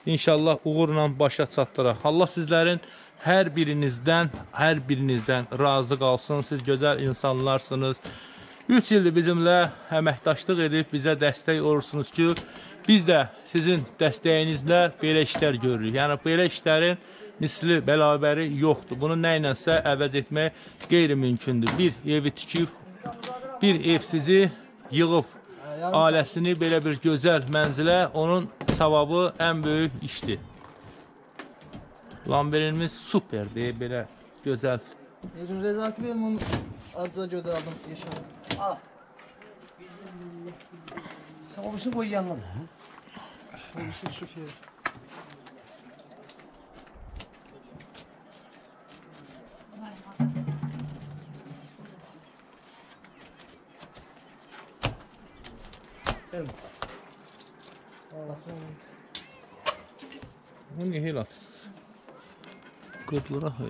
C: İnşallah uğurla başa çatdıraq. Allah sizlərin hər birinizdən razı qalsın. Siz gözəl insanlarsınız. 3 ildir bizimlə əməkdaşlıq edib bizə dəstək olursunuz ki, biz də sizin dəstəyinizlə belə işlər görürük. Yəni belə işlərin misli, bərabəri yoxdur. Bunu nə ilənsə əvəz etmək qeyri-mümkündür. Bir evi tikib, bir evsizi yığıb ailəsini belə bir gözəl mənzilə, onun savabı ən böyük işdir. Lamberimiz superdir, belə gözəl.
G: Rezaki verim onu adca gönderdim yaşam.
E: Al. Sen o birisini koy yanına.
G: Olsun şoför.
C: Bu niye hilat? Kırplara hayır.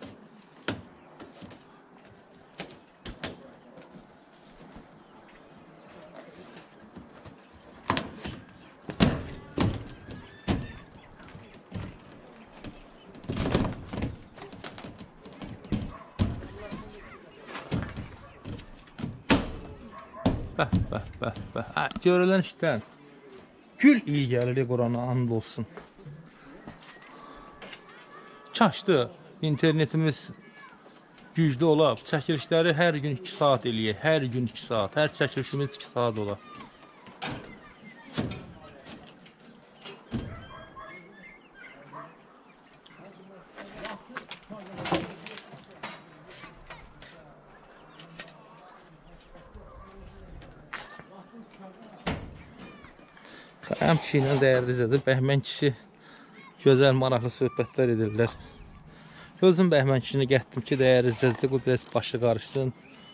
C: Bəh. Görülən işdən gül iyi gəlir, Qurana and olsun. Çaşdı, internetimiz güclü olab, çəkilişləri hər gün 2 saat eləyək, hər gün 2 saat, hər çəkilişimiz 2 saat olab. Xəyam kişi ilə dəyərlizədir, Bəhmən kişi gözəl, maraqlı söhbətlər edirlər. Özüm Bəhmən kişini gətdim ki, dəyərlizədir, qudrət başı qarışsın.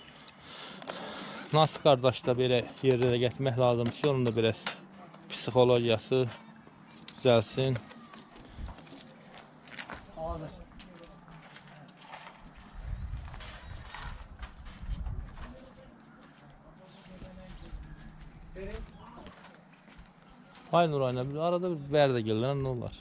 C: Natiq qardaş da belə yerlərə gətirmək lazımdır ki, onun da biraz psixologiyası düzəlsin. Ay Nurayna, arada bir bər də gələn nə olar?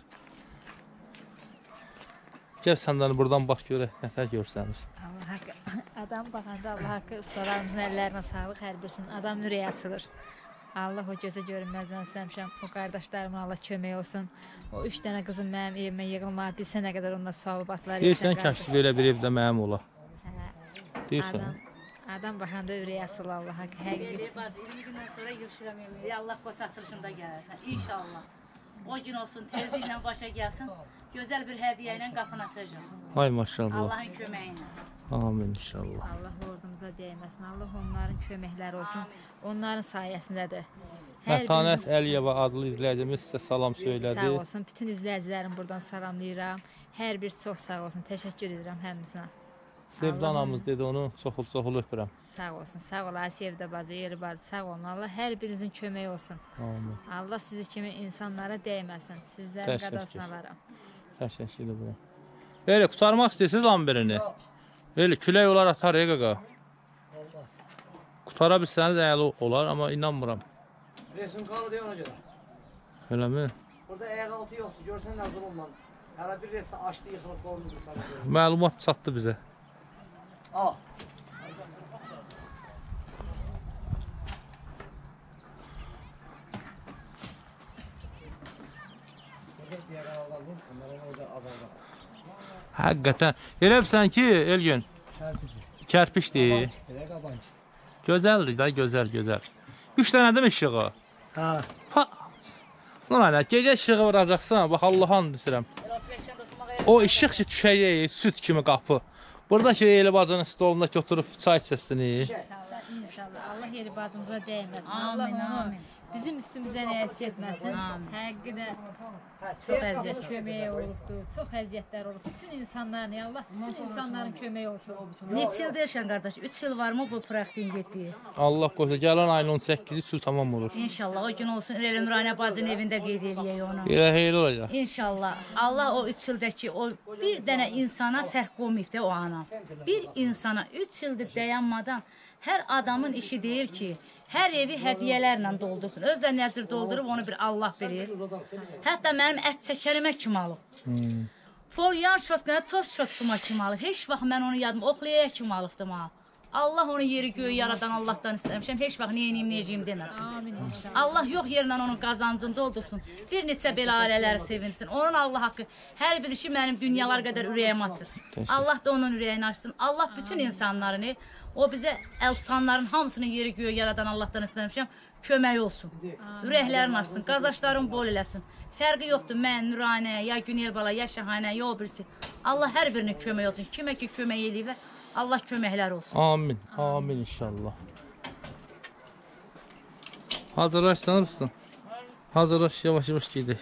C: Gəl səndən buradan bax görək, nətər görsənir.
H: Allah haqqı, adam baxanda Allah haqqı ustalarımızın əllərinə sağlıq hər birisinin. Adam ürəyi açılır. Allah o gözə görünməzdən səmşəm, o qardaşlarımın Allah kömək olsun. O 3 dənə qızım mənim evimə yığılmağı bilsə nə qədər onunla sualıbatlar.
C: Deyirsən, kəşfi belə bir evdə mənim ola. Deyirsən.
H: Adam baxanda ürəyi açılır Allah haqqı.
D: Elə bazı 20 gündən sonra yığışıram emeği. Allah qoç açılışında gələrsən. İnşallah. O gün olsun, tezliklə başa gəlsin. Gözəl bir hədiyyə ilə qapını açacaq.
C: Ay maşallah.
D: Allahın köməyi ilə.
C: Amin inşallah.
H: Allah ordumuza dəyməsin. Allah onların köməkləri olsun. Onların sayəsindədir.
C: Mətanət Əliyeva adlı izləyicimiz sizə salam söylədi.
H: Sağ olsun. Bütün izləyicilərim buradan salamlayıram. Hər bir çox sağ olsun. Təşəkkür edirəm həmsinə.
C: Sevda anamız dedi, onu çoxul öpürəm.
H: Sağ olsun, sağ ol Asiyevdə bacı, Yeri bacı, sağ olun. Allah hər birinizin köməyi olsun.
C: Amin.
H: Allah sizi kimi insanlara dəyməsin. Sizlərin qadasına varam.
C: Təşəkkür edirəm. Belə qutarmaq istəyirsiniz lamberini? Belə külək olar atar ya qaqa. Qutara bilsəniz əyalı olar, amma inanmıram.
E: Resim qalı deyə ona görə.
C: Elə mi?
E: Burada ayak altı yoxdur, görsən nə zulumla. Hələ bir resti açdı, yıxılıb qolunu sana görə.
C: Məlumat çatdı bizə.
E: Al.
C: Həqiqətən. Elə bilsən ki, Elgün, kərpiçdir. Gözəldir də, gözəl. 3 dənədir mi işığı?
E: Hə.
C: Ha. Nurayna, gecə işığı vuracaqsan, bax Allah'ın deyirəm. O işıq ki, düşəcək, süt kimi qapı. Buradakı Eli bacının stolundakı oturub çay içəsini.
H: İnşallah. Allah Yeri bacımıza dəyməsin. Allah onu bizim üstümüzdən əziyyət etməsin. Həqiqi də çox əziyyət köməyi olubdur. Çox əziyyətlər olub. Bütün insanların, Allah bütün insanların köməyi olsun.
D: Neçə ildə yaşan qardaş? 3 il varmı bu praktikin getdiyi?
C: Allah qoysa, gələn ayın 18-i sül tamam olur.
D: İnşallah o gün olsun Elə Nurayna bacının evində qeyd eləyək onu.
C: Elə heyl olacaq.
D: İnşallah. Allah o 3 ildəki o bir dənə insana fərq qoymayıb da o ana. Bir insana 3 ildir dayanmadan Hər adamın işi deyir ki, hər evi hədiyyələrlə doldursun. Öz də nəzir doldurub onu bir Allah verir. Hətta mənim ət çəkərimə kim alıb. Pol yan şotkana toz şotkuma kim alıb. Heç vaxt mən onu yadım, oxlayaya kim alıbdım ha. Allah onu yeri göğü yaradan Allah'tan istemişəm. Heç vaxt neyiniyim, neciyim deməsin. Allah yox yerinə onun qazancını doldursun. Bir neçə belə ailələri sevinsin. Onun Allah haqqı. Hər bir işi mənim dünyalar qədər ürəyim açır. Allah da onun ürəyini açsın. Allah bütün insanlarını, o bizə əl tutanların hamısını yeri göğü yaradan Allah'tan istemişəm. Kömək olsun. Ürəklərini açsın. Qazaşların bol eləsin. Fərqi yoxdur. Mən, Nuranə, ya Günel bala, ya Şahanə, ya o birisi. Allah hər birinin kömək olsun. Kimə ki kömək eləyirlər. Allah köməklər olsun.
C: Amin. Amin inşallah. Hazırlaşsanırsın. Hazırlaş, yavaş-yavaş gedək.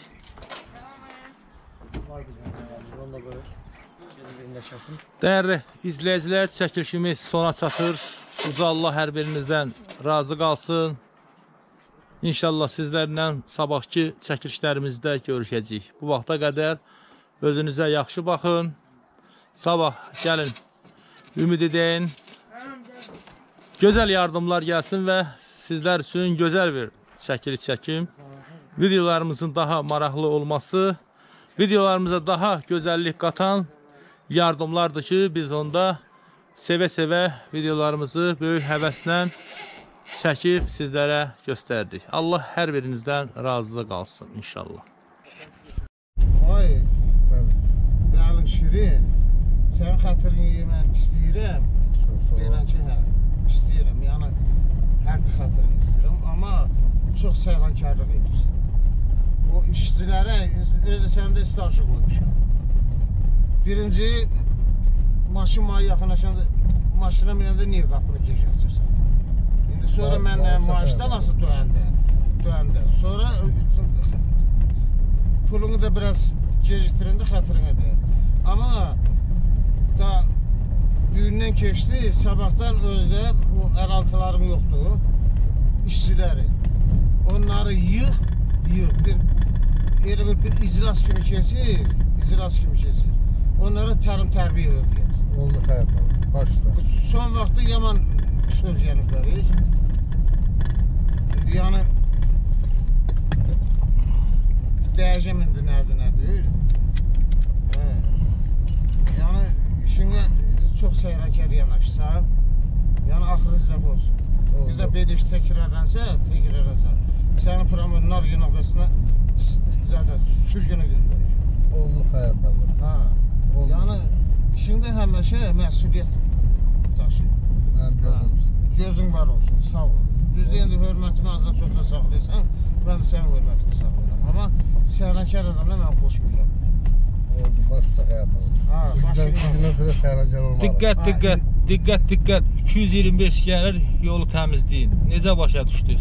C: Dəyərli izləyicilər, çəkilişimiz sona çatır. Uca Allah hər birinizdən razı qalsın. İnşallah sizlərlə sabahki çəkilişlərimizdə görüşəcəyik. Bu vaxta qədər özünüzə yaxşı baxın. Sabah gəlin. Ümid edin, gözəl yardımlar gəlsin və sizlər üçün gözəl bir çəkiliş çəkim. Videolarımızın daha maraqlı olması, videolarımıza daha gözəllik qatan yardımlardır ki, biz onda sevə-sevə videolarımızı böyük həvəslə çəkib sizlərə göstərdik. Allah hər birinizdən razı qalsın inşallah.
B: Ay, bəli şirin. Sənin xətrini yeməm istəyirəm. Deyilən ki, hə, istəyirəm. Yəni, hər bir xətrini istəyirəm. Amma çox səyğankarlıq edirsən. O işçilərə, özü səndə stajı qoymuşam. Birinci, maşın maya yaxınlaşanda, maşına minəndə niyə qapını gec açırsan? İndi sonra mənlə maaşda nasıl döyəndə. Sonra pulunu da biraz gecikdirəndə xətrinə deyir. Amma da düğündən keçdi, sabahdan özdə o əraltılarım yoxdur, işçiləri. Onları yığ, elə bir icras kimi keçir, onlara təlim tərbiyə öyrət.
G: Oldu xəyatlar, başla.
B: Son vaxtı yaman söyləyənibləri. Yəni, dəyəcəm indi nədir. Yəni, işinə çox səyrəkər yanaşsan, yəni axırı zəf olsun. Bir də belə iş təkrarlansa, sənin promenlar yönəldəsinə sürgünə göndərir.
G: Oldu xəyatlar.
B: Yəni, işində həməşə məsuliyyət daşıyır. Gözün var olsun, sağ ol. Düzdür, indi hörmətini azdan çoxda saxlayırsan, mən də sənin hörmətini saxlayıram. Amma səyrəkər adamla mən xoşum gəlmir.
G: Oldu, başla xəyatlar. Gündən sonra xəyrancər olmalı.
C: Diqqət. 225 gəlir, yolu təmizləyin. Necə başa düşdünüz?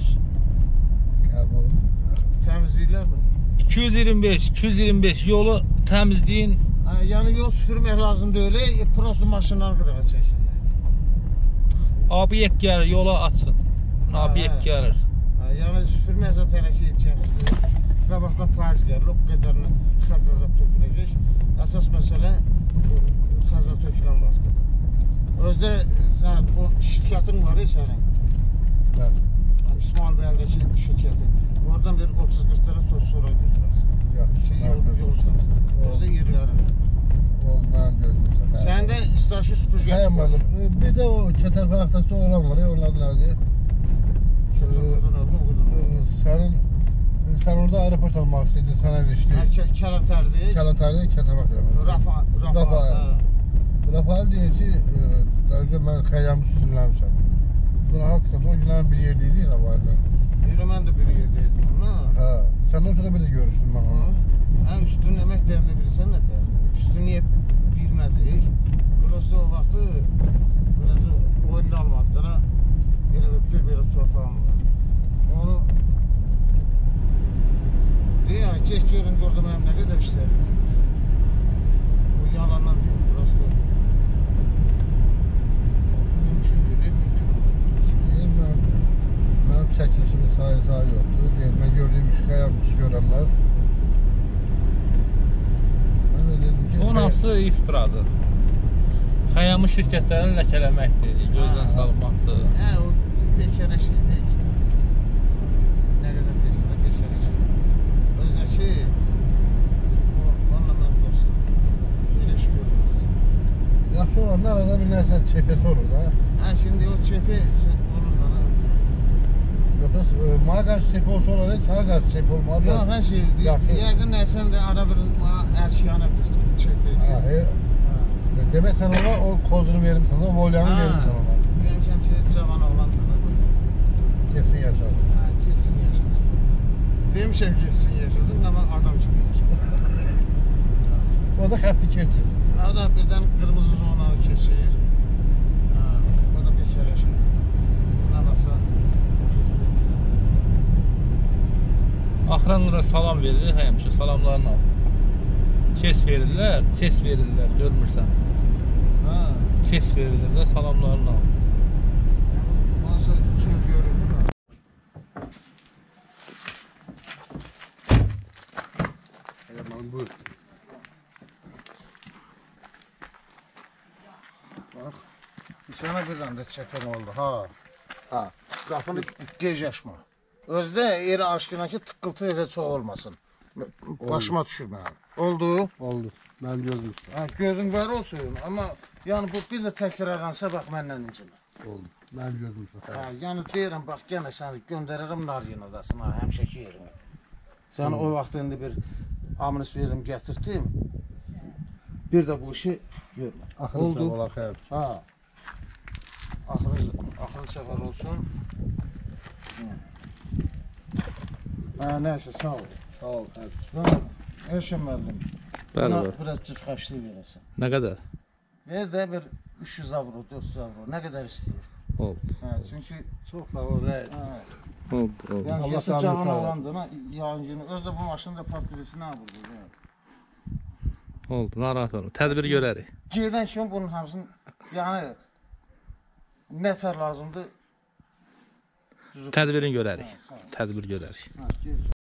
B: Təmizləyirlər mi?
C: 225 yolu təmizləyin.
B: Yəni yol süpürmək lazım deyil, prosto maşınları qırağa çəksinlər.
C: Obyekt gəlir, yola açın. Obyekt gəlir.
B: Yəni süpürməksə tələki edəcəkdir. Qabaqdan faiz gəlir, o qədərini xəzazat töküləcək. Əsas məsələ xəzazat tökülən vaxtıdır. Özdə o şirkətin var sənin. İsmail bəydəki şirkəti. Oradan bir 30-40 tane toz sonra götürərsin. Yol tanısın. Özdə yerlərin.
G: Oldu, mənim gözümsə.
B: Səndə istaşı süpürgəsi var.
G: Bir də o Kətər Fəraqdakı oğlan var, onun adı nədir? Sen orada aeroport almaq istəydin, sənə ilişdi.
B: Kələtərdir.
G: Kələtərdir, Kətər Fəraqdakı. Rafael deyir ki, mən xəyyam üstünləmişəm. Buna haqda o günlərin bir yerdeydi Rafael'den.
B: Mən də bir yerdeydim ona.
G: Səndən sonra bir də görüşdüm mən ona.
B: Üstün emək deyəndə bilirsən nə deyər? Üstün niyə bilməzik? Burası o vaxtı oyunda almadılar. Elə bir çorpağım var. Onu deyək, keç göründü orada mənim nə qədər işlərim. Bu yalandan deyir, burası da mümkün deyil, mümkün olur.
G: Mənim çəkilişimin sayı yoxdur. Deyir, mən gördüyüm iş xəyammış görənməz.
C: O nasıl iftiradır? Xəyamın şirkətlərini ləkələməkdir, gözdən salmaqdır.
B: Hə, o beşərə şey deyil. Nə qədər desə də beşərə şey. Özdəki onunla mən dostum. Elə iş görməz.
G: Yaxşı olanda arada bir nəsə çepesi olur da.
B: Hə, şimdi o çepi olur da.
G: Yoksa bana karşı çepe olsa olur, sana karşı çepe olmalı.
B: Yox, hər şey
G: Yaxşı.
B: yəqin nəsən də ara bir hər şey ana bir çepi.
G: Ha, demek sen ona o kozunu veririm sana, o volyanı veririm sana ona.
B: Demişəm ki, cavan oğlan da
G: Kesin yaşar.
B: ha, getsin yaşasın. Demişəm getsin yaşasın, amma adam kimi yaşasın.
G: O da xətti keçir.
B: O da birdən qırmızı zonanı keçir. Ha, o da beşərəşir. Buna baxsa
C: Axıranlara salam verilir, həmişə salamlarını al. Kes verirlər, görmürsən.
B: ha,
C: Kes verilir də salamlarını al.
B: onsa kim görür mü?
G: Tamam, buyur.
B: Bax, sana birdən də çəpən oldu, ha. Ha, qapını gec açma. Özdə yeri aşkına ki, tıqqıltı elə çox olmasın. Başıma düşür mənim. Oldu?
G: Oldu. Ben gördüm.
B: Ha, gözün var olsun, amma yəni bu bir də təkrarlansa bax məndən incimə.
G: Oldu. Ben gördüm.
B: Ha, yəni deyirəm, bax yenə səni göndərirəm Narginadasına, həmişəki yerimə. Sən o vaxt indi bir amnis verim, gətirdim. Bir də bu işi görmə.
G: Oldu. Olar xeyr.
B: Ha. Axırı səfər olsun. Ha, nəysə, sağ ol.
G: Sağ ol.
B: Eşəm müəllim.
C: Bəli,
B: Buna
C: bəli.
B: biraz cif xəşli verəsən.
C: Nə qədər?
B: Ver də bir 300 avro, 400 avro, nə qədər istəyir?
C: Oldu.
B: Hə, çünki
G: Çok sağ ol. Rəyət.
B: hə,
C: Oldu.
B: yəni
G: Allah
B: Allah
G: sağlık
B: cavan
G: sağ ol.
B: olandır, yağın günü. Özdə bu maşında partbilisi nə vurdu?
C: Oldu, narahat olma. Tədbir görərik.
B: Gedən kimi bunun hamısını, yəni nətər lazımdır?
C: Tədbirin görərik.
B: Sağ ol.
C: Tədbir görərik.
B: Ha, gel.